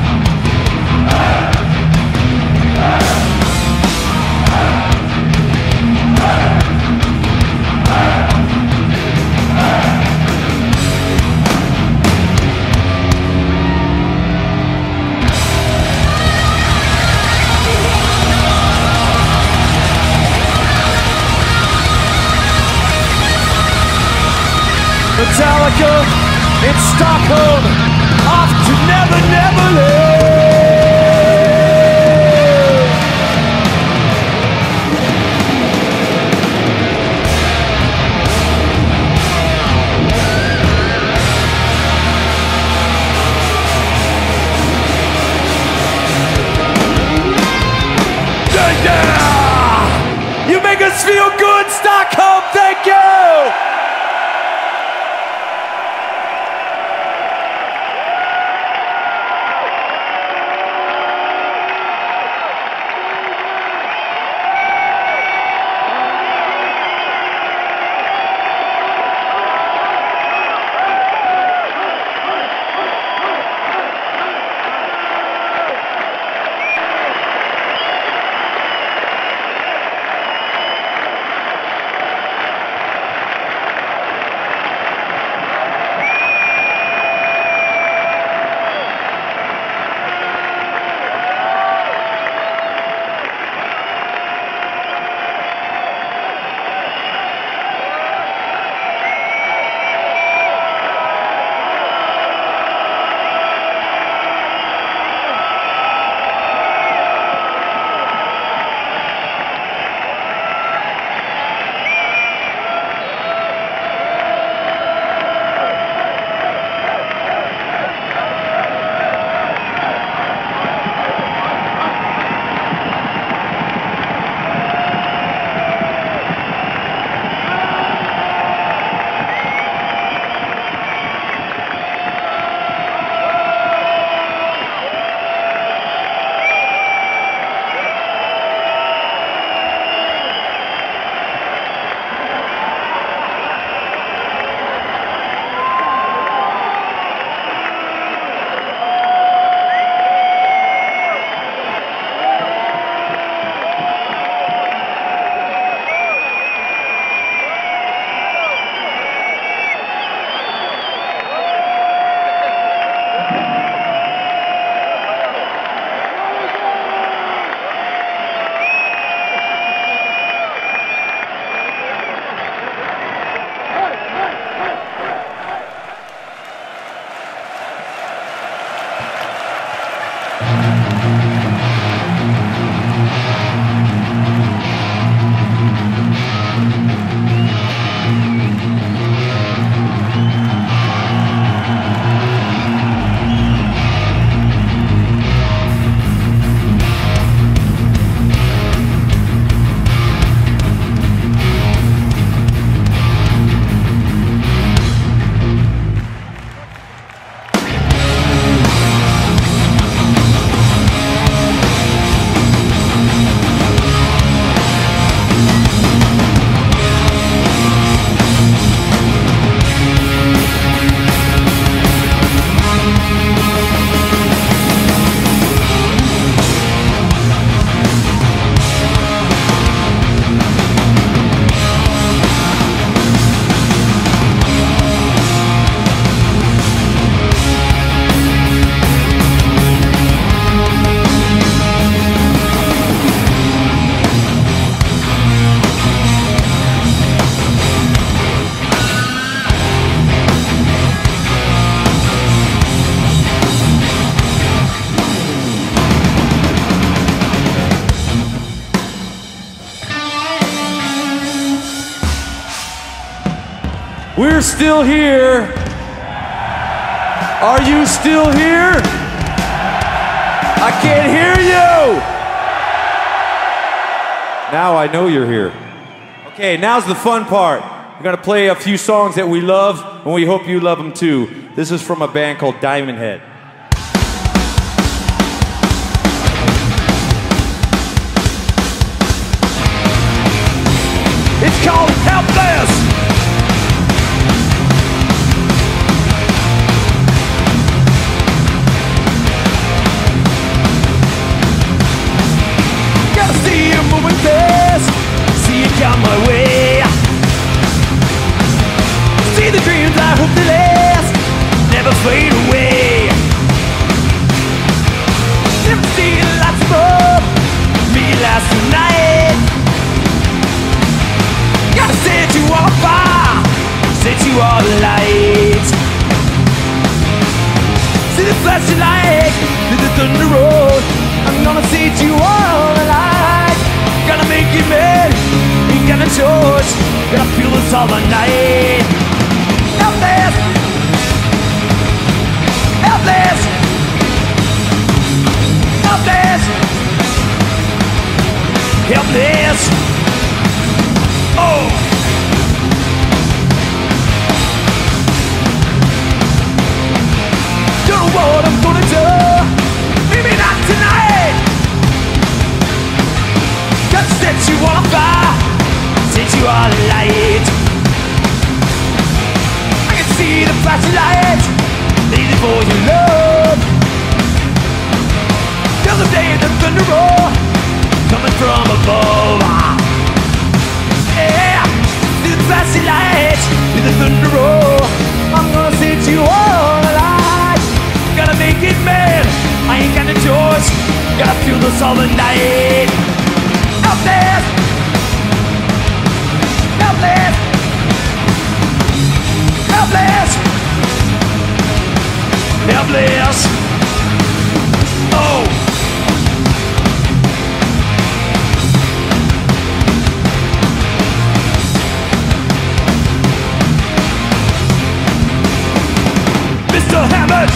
S3: Metallica in Stockholm, off to Never Never Land. Yeah! You make us feel good, Stockholm. Thank you. you're still here, are you still here? I can't hear you. Now I know you're here. Okay, now's the fun part. We're gonna play a few songs that we love, and we hope you love them too. This is from a band called Diamond Head.
S1: It's called Helpless. Gotta see you moving fast, see you come my way. See the dreams I hope to last, never fade away. Never see the lights above me last night. Gotta set you on fire, set you on light. See the flashing light through the thunder road. I'm gonna set you on light. Gotta make you mad, ain't got a choice. Gotta feel this all the night. Helpless, helpless, helpless, helpless. Oh! Don't know what I'm gonna do. Maybe not tonight. Gotta set you on fire, set you on light. I can see the flashing lights, leading for your love. Till the day the thunder roar, coming from above. Yeah, see the flashing lights, see the thunder roar. I'm gonna set you all alight. Gotta make it mad, I ain't got no choice. Gotta feel this all the night. Helpless, helpless, helpless, helpless. Oh. Mr. Hammond.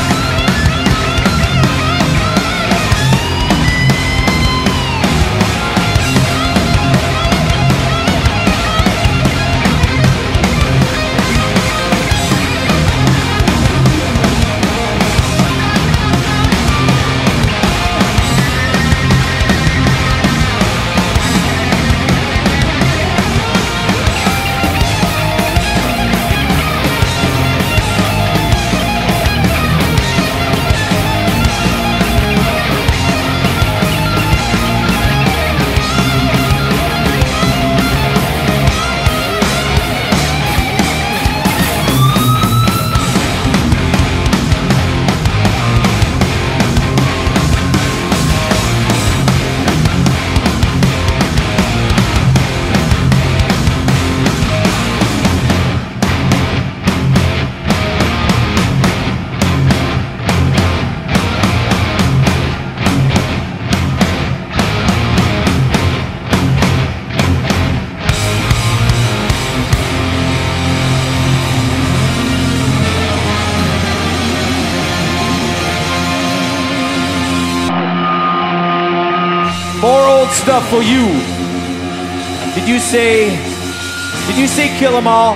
S3: More old stuff for you. Did you say kill 'em all?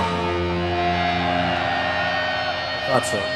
S3: Thought so.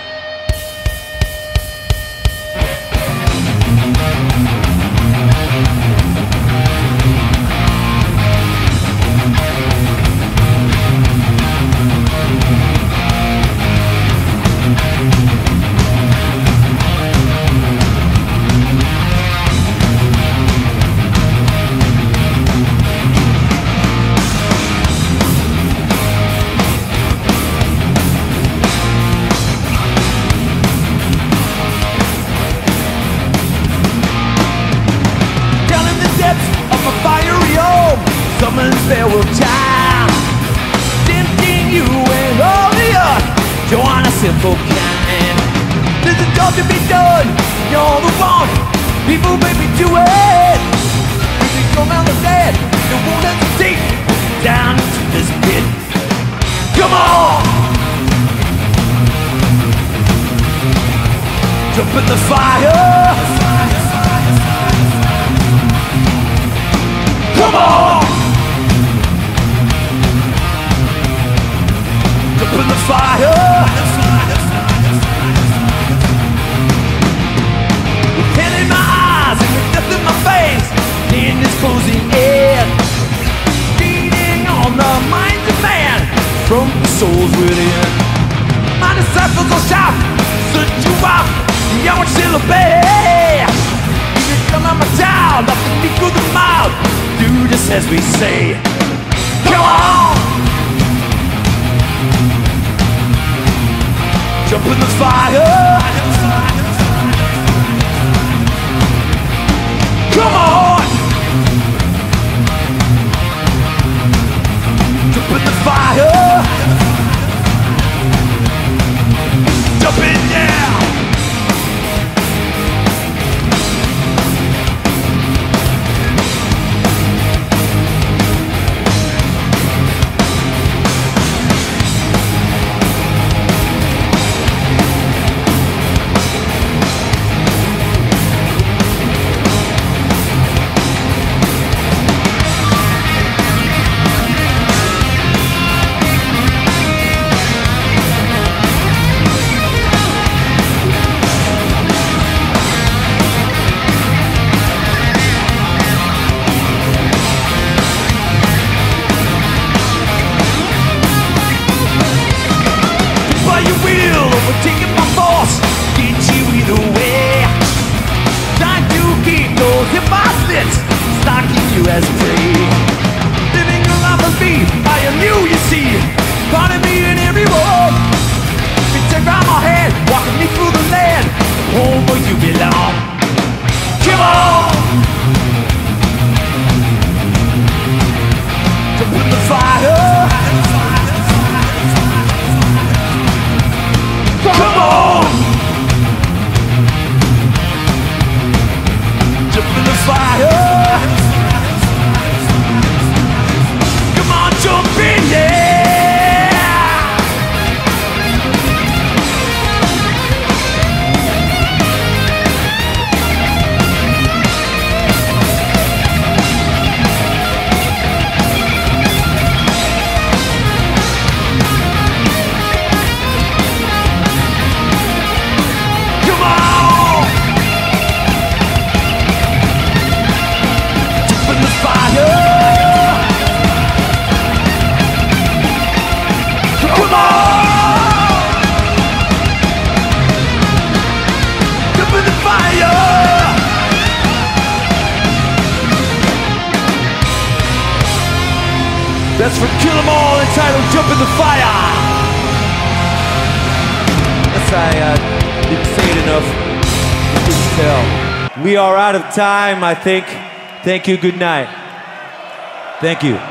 S1: Summons there will time, tempting you and all the earth. Joanna simple kind. There's a job to be done. You're the one. People make me do it. If you come out of dead, you won't hesitate down into this pit. Come on, Jump in the fire. Come on. Jump in the fire. With pain in my eyes and with death in my face, in this closing in, feeding on the minds of man from the souls within. My disciples will shout, search you out, you won't still obey. You can come on my child, nothing me through the mouth. Do just as we say. Come on! Jump in the fire. Come on! Jump in the fire. Jump in, yeah! Taking my force, get you either way. Trying to keep those hypocrites, stalking you as prey. Living your life as me, I am you, you see. Part of me in every road. You take out my hand, walking me through the land, home where you belong. Come on! Jump in the fire. Come on! Jump in the fire. Come on, jump in, yeah! That's from Kill 'Em All, entitled Jump in the Fire. Guess I didn't say it enough. You couldn't tell. We are out of time, I think. Thank you, good night. Thank you.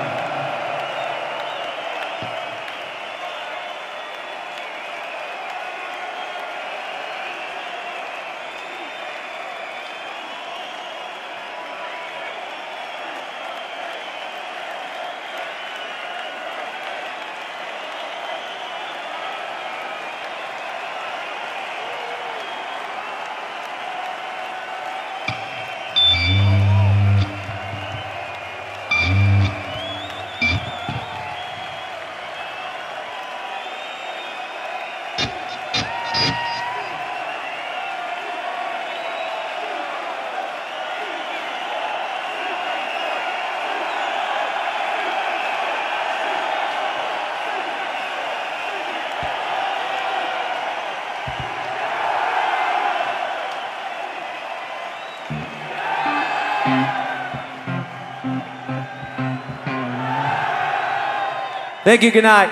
S1: Thank you, good night.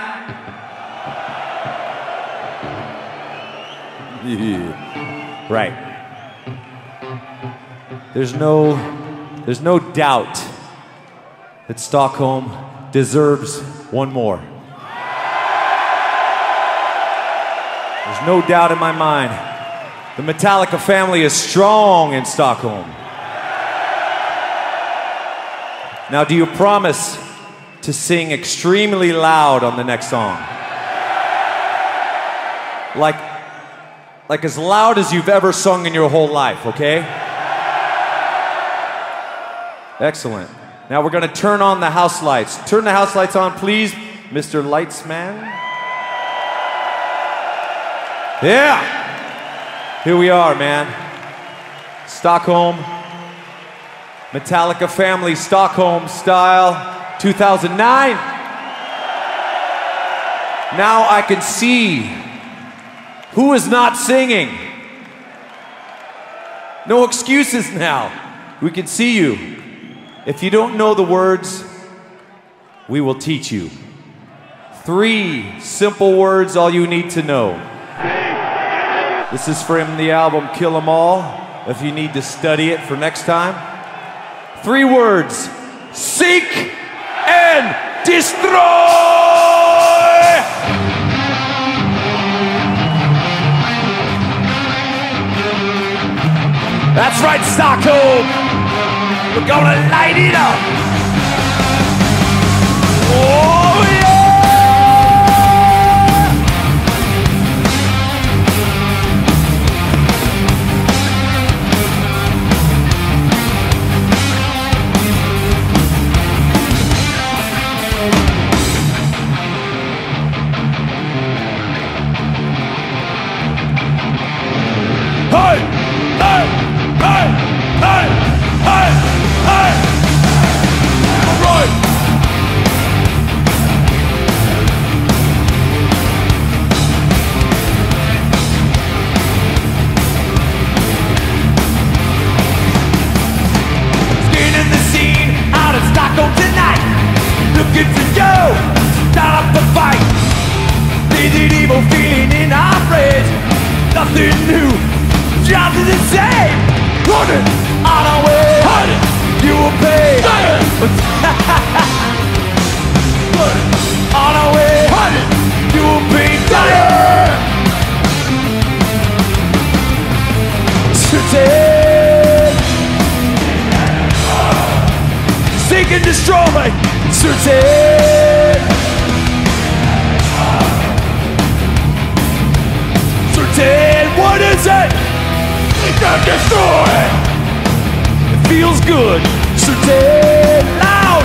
S1: Yeah. Right. There's no doubt that Stockholm deserves one more. There's no doubt in my mind. The Metallica family is strong in Stockholm. Now, do you promise to sing extremely loud on the next song?
S3: like as loud as you've ever sung in your whole life, okay? Excellent. Now we're gonna turn on the house lights. Turn the house lights on, please, Mr. Lightsman. Yeah! Here we are, man. Stockholm. Metallica Family, Stockholm style, 2009. Now I can see who is not singing. No excuses now. We can see you. If you don't know the words, we will teach you. 3 simple words, all you need to know. This is from the album Kill 'Em All, if you need to study it for next time. 3 words, seek and destroy! That's right, Stockholm! We're gonna light it up! Oh yeah! Hey! Hey! Hey! Hey! Hey! Hey! All right! Scanning the scene out of Stockholm tonight. Looking for you, start up the fight. There's an evil feeling in our brains. Nothing new. Jobs are the same. Running on our way. Hiding. You will pay. On our way. Hiding. You will pay. Seek and destroy. Certain. What is it? Seek and destroy. It feels good. Certain. Loud.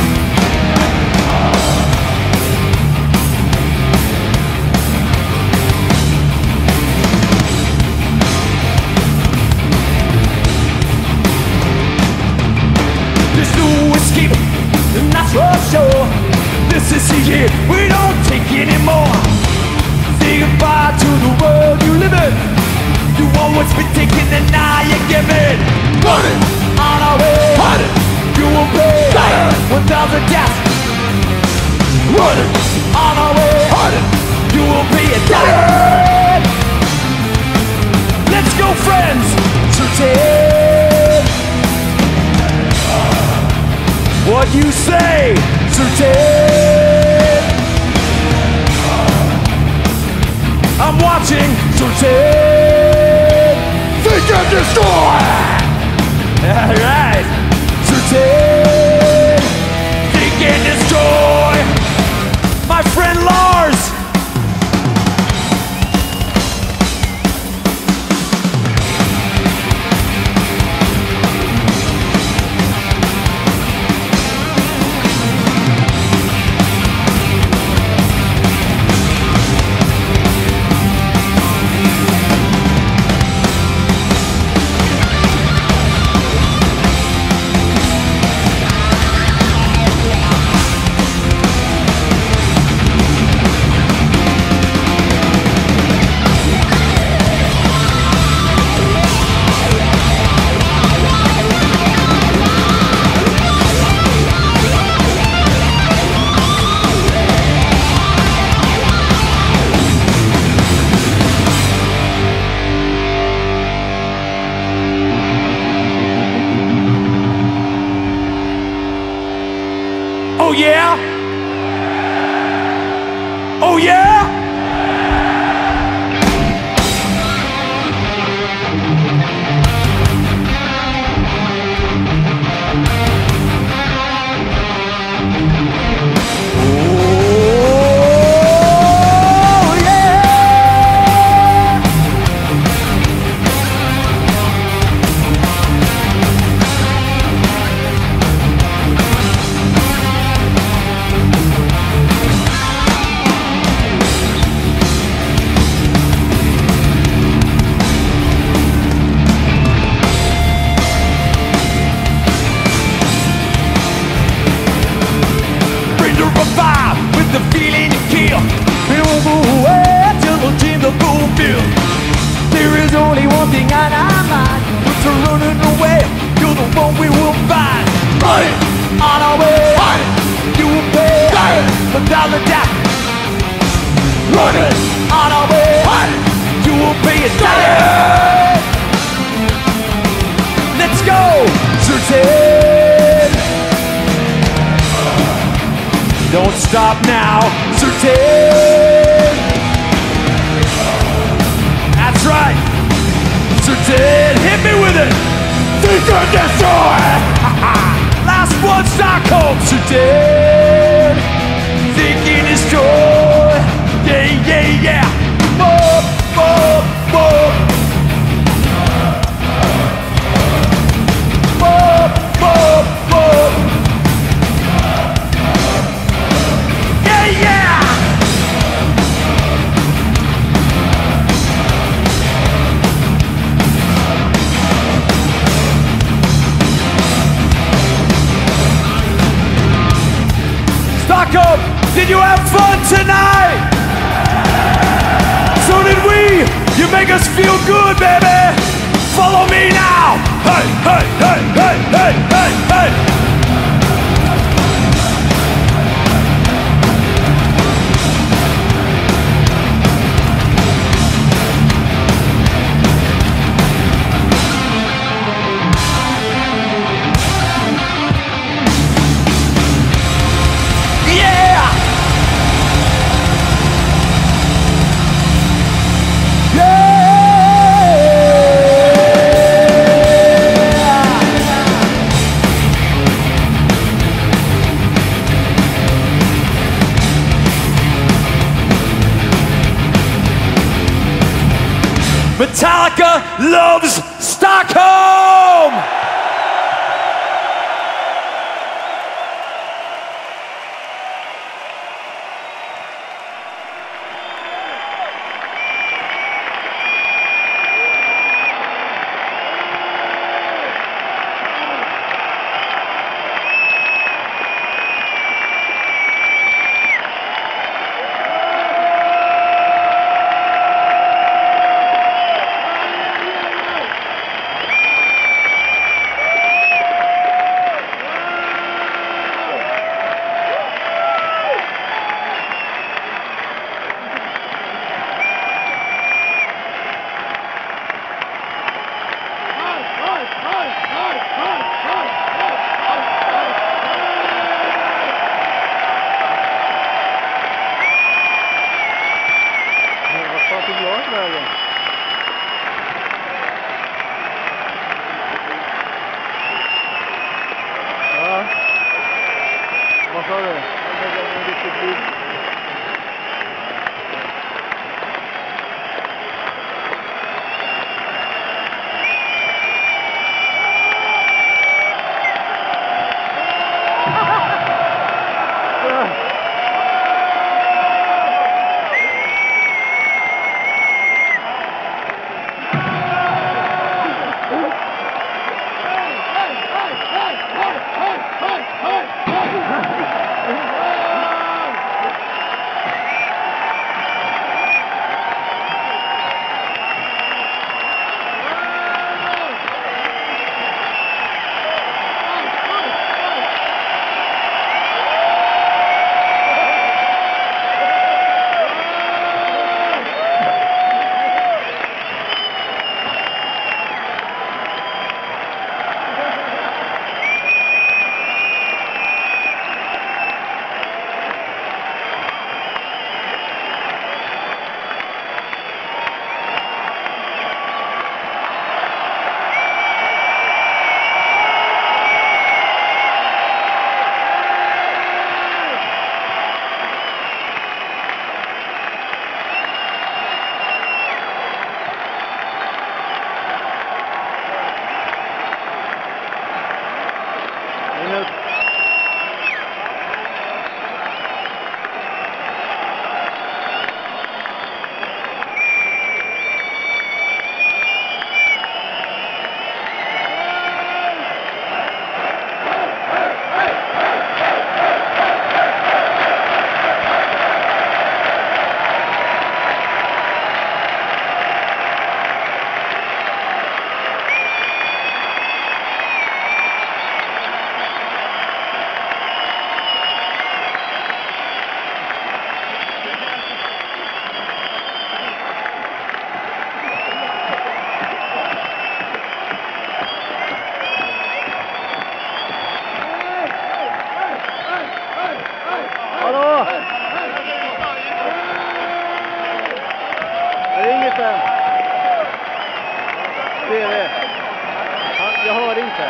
S3: There's no escape, and that's for sure. This is the year we don't take anymore. Say goodbye to the world you live in. You always been taking and now you're giving. Running on our way. Hiding. You will pay. 1,000 deaths. Running on our way. Hiding. You will pay a dying. Let's go, friends. Certain. What you say? Certain. I'm watching. Certain. Seek and destroy. All right. Certain. Seek and destroy. My friend Lars. to running away. You're the one we will find.
S1: Running
S3: On our way,
S1: Running
S3: you will pay without the doubt.
S1: Running
S3: On our way, you will pay it down. Let's go, certain. Don't stop now, certain. That's right, certain. Hit me with it.
S1: Seek and destroy.
S3: Last one, Stockholm, certain. Thinking is joy. Yeah, yeah, yeah. More, more, more. More, more, more. Yeah, yeah. Stockholm, did you have fun tonight? So did we. You make us feel good, baby. Follow me now. Hey, hey, hey, hey, hey, hey, hey. Metallica loves Stockholm!
S4: det. Jag hör inte.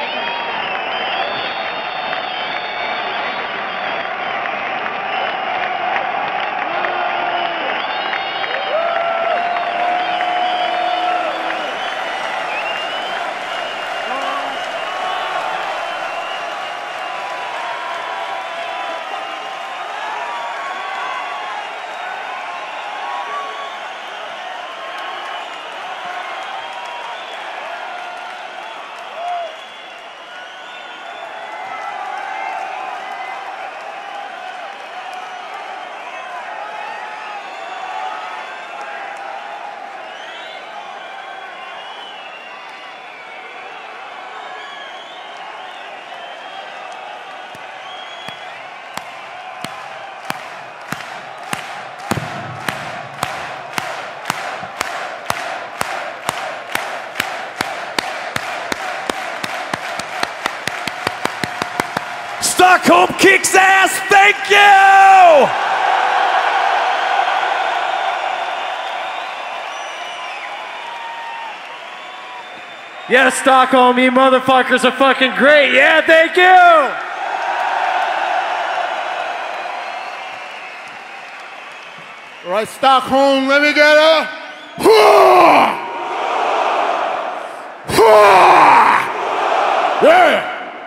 S3: Stockholm kicks ass, thank you!
S2: Yeah, Stockholm, you motherfuckers are fucking great. Yeah, thank you!
S5: All right, Stockholm, let me get a... Yeah!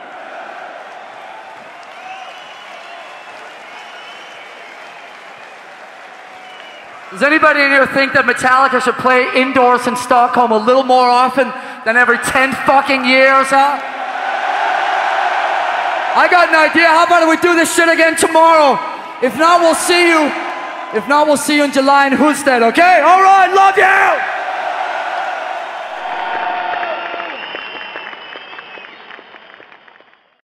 S6: Does anybody in here think that Metallica should play indoors in Stockholm a little more often than every 10 fucking years, huh? I got an idea. How about if we do this shit again tomorrow? If not, we'll see you. If not, we'll see you in July in Husted, okay? All right, love you!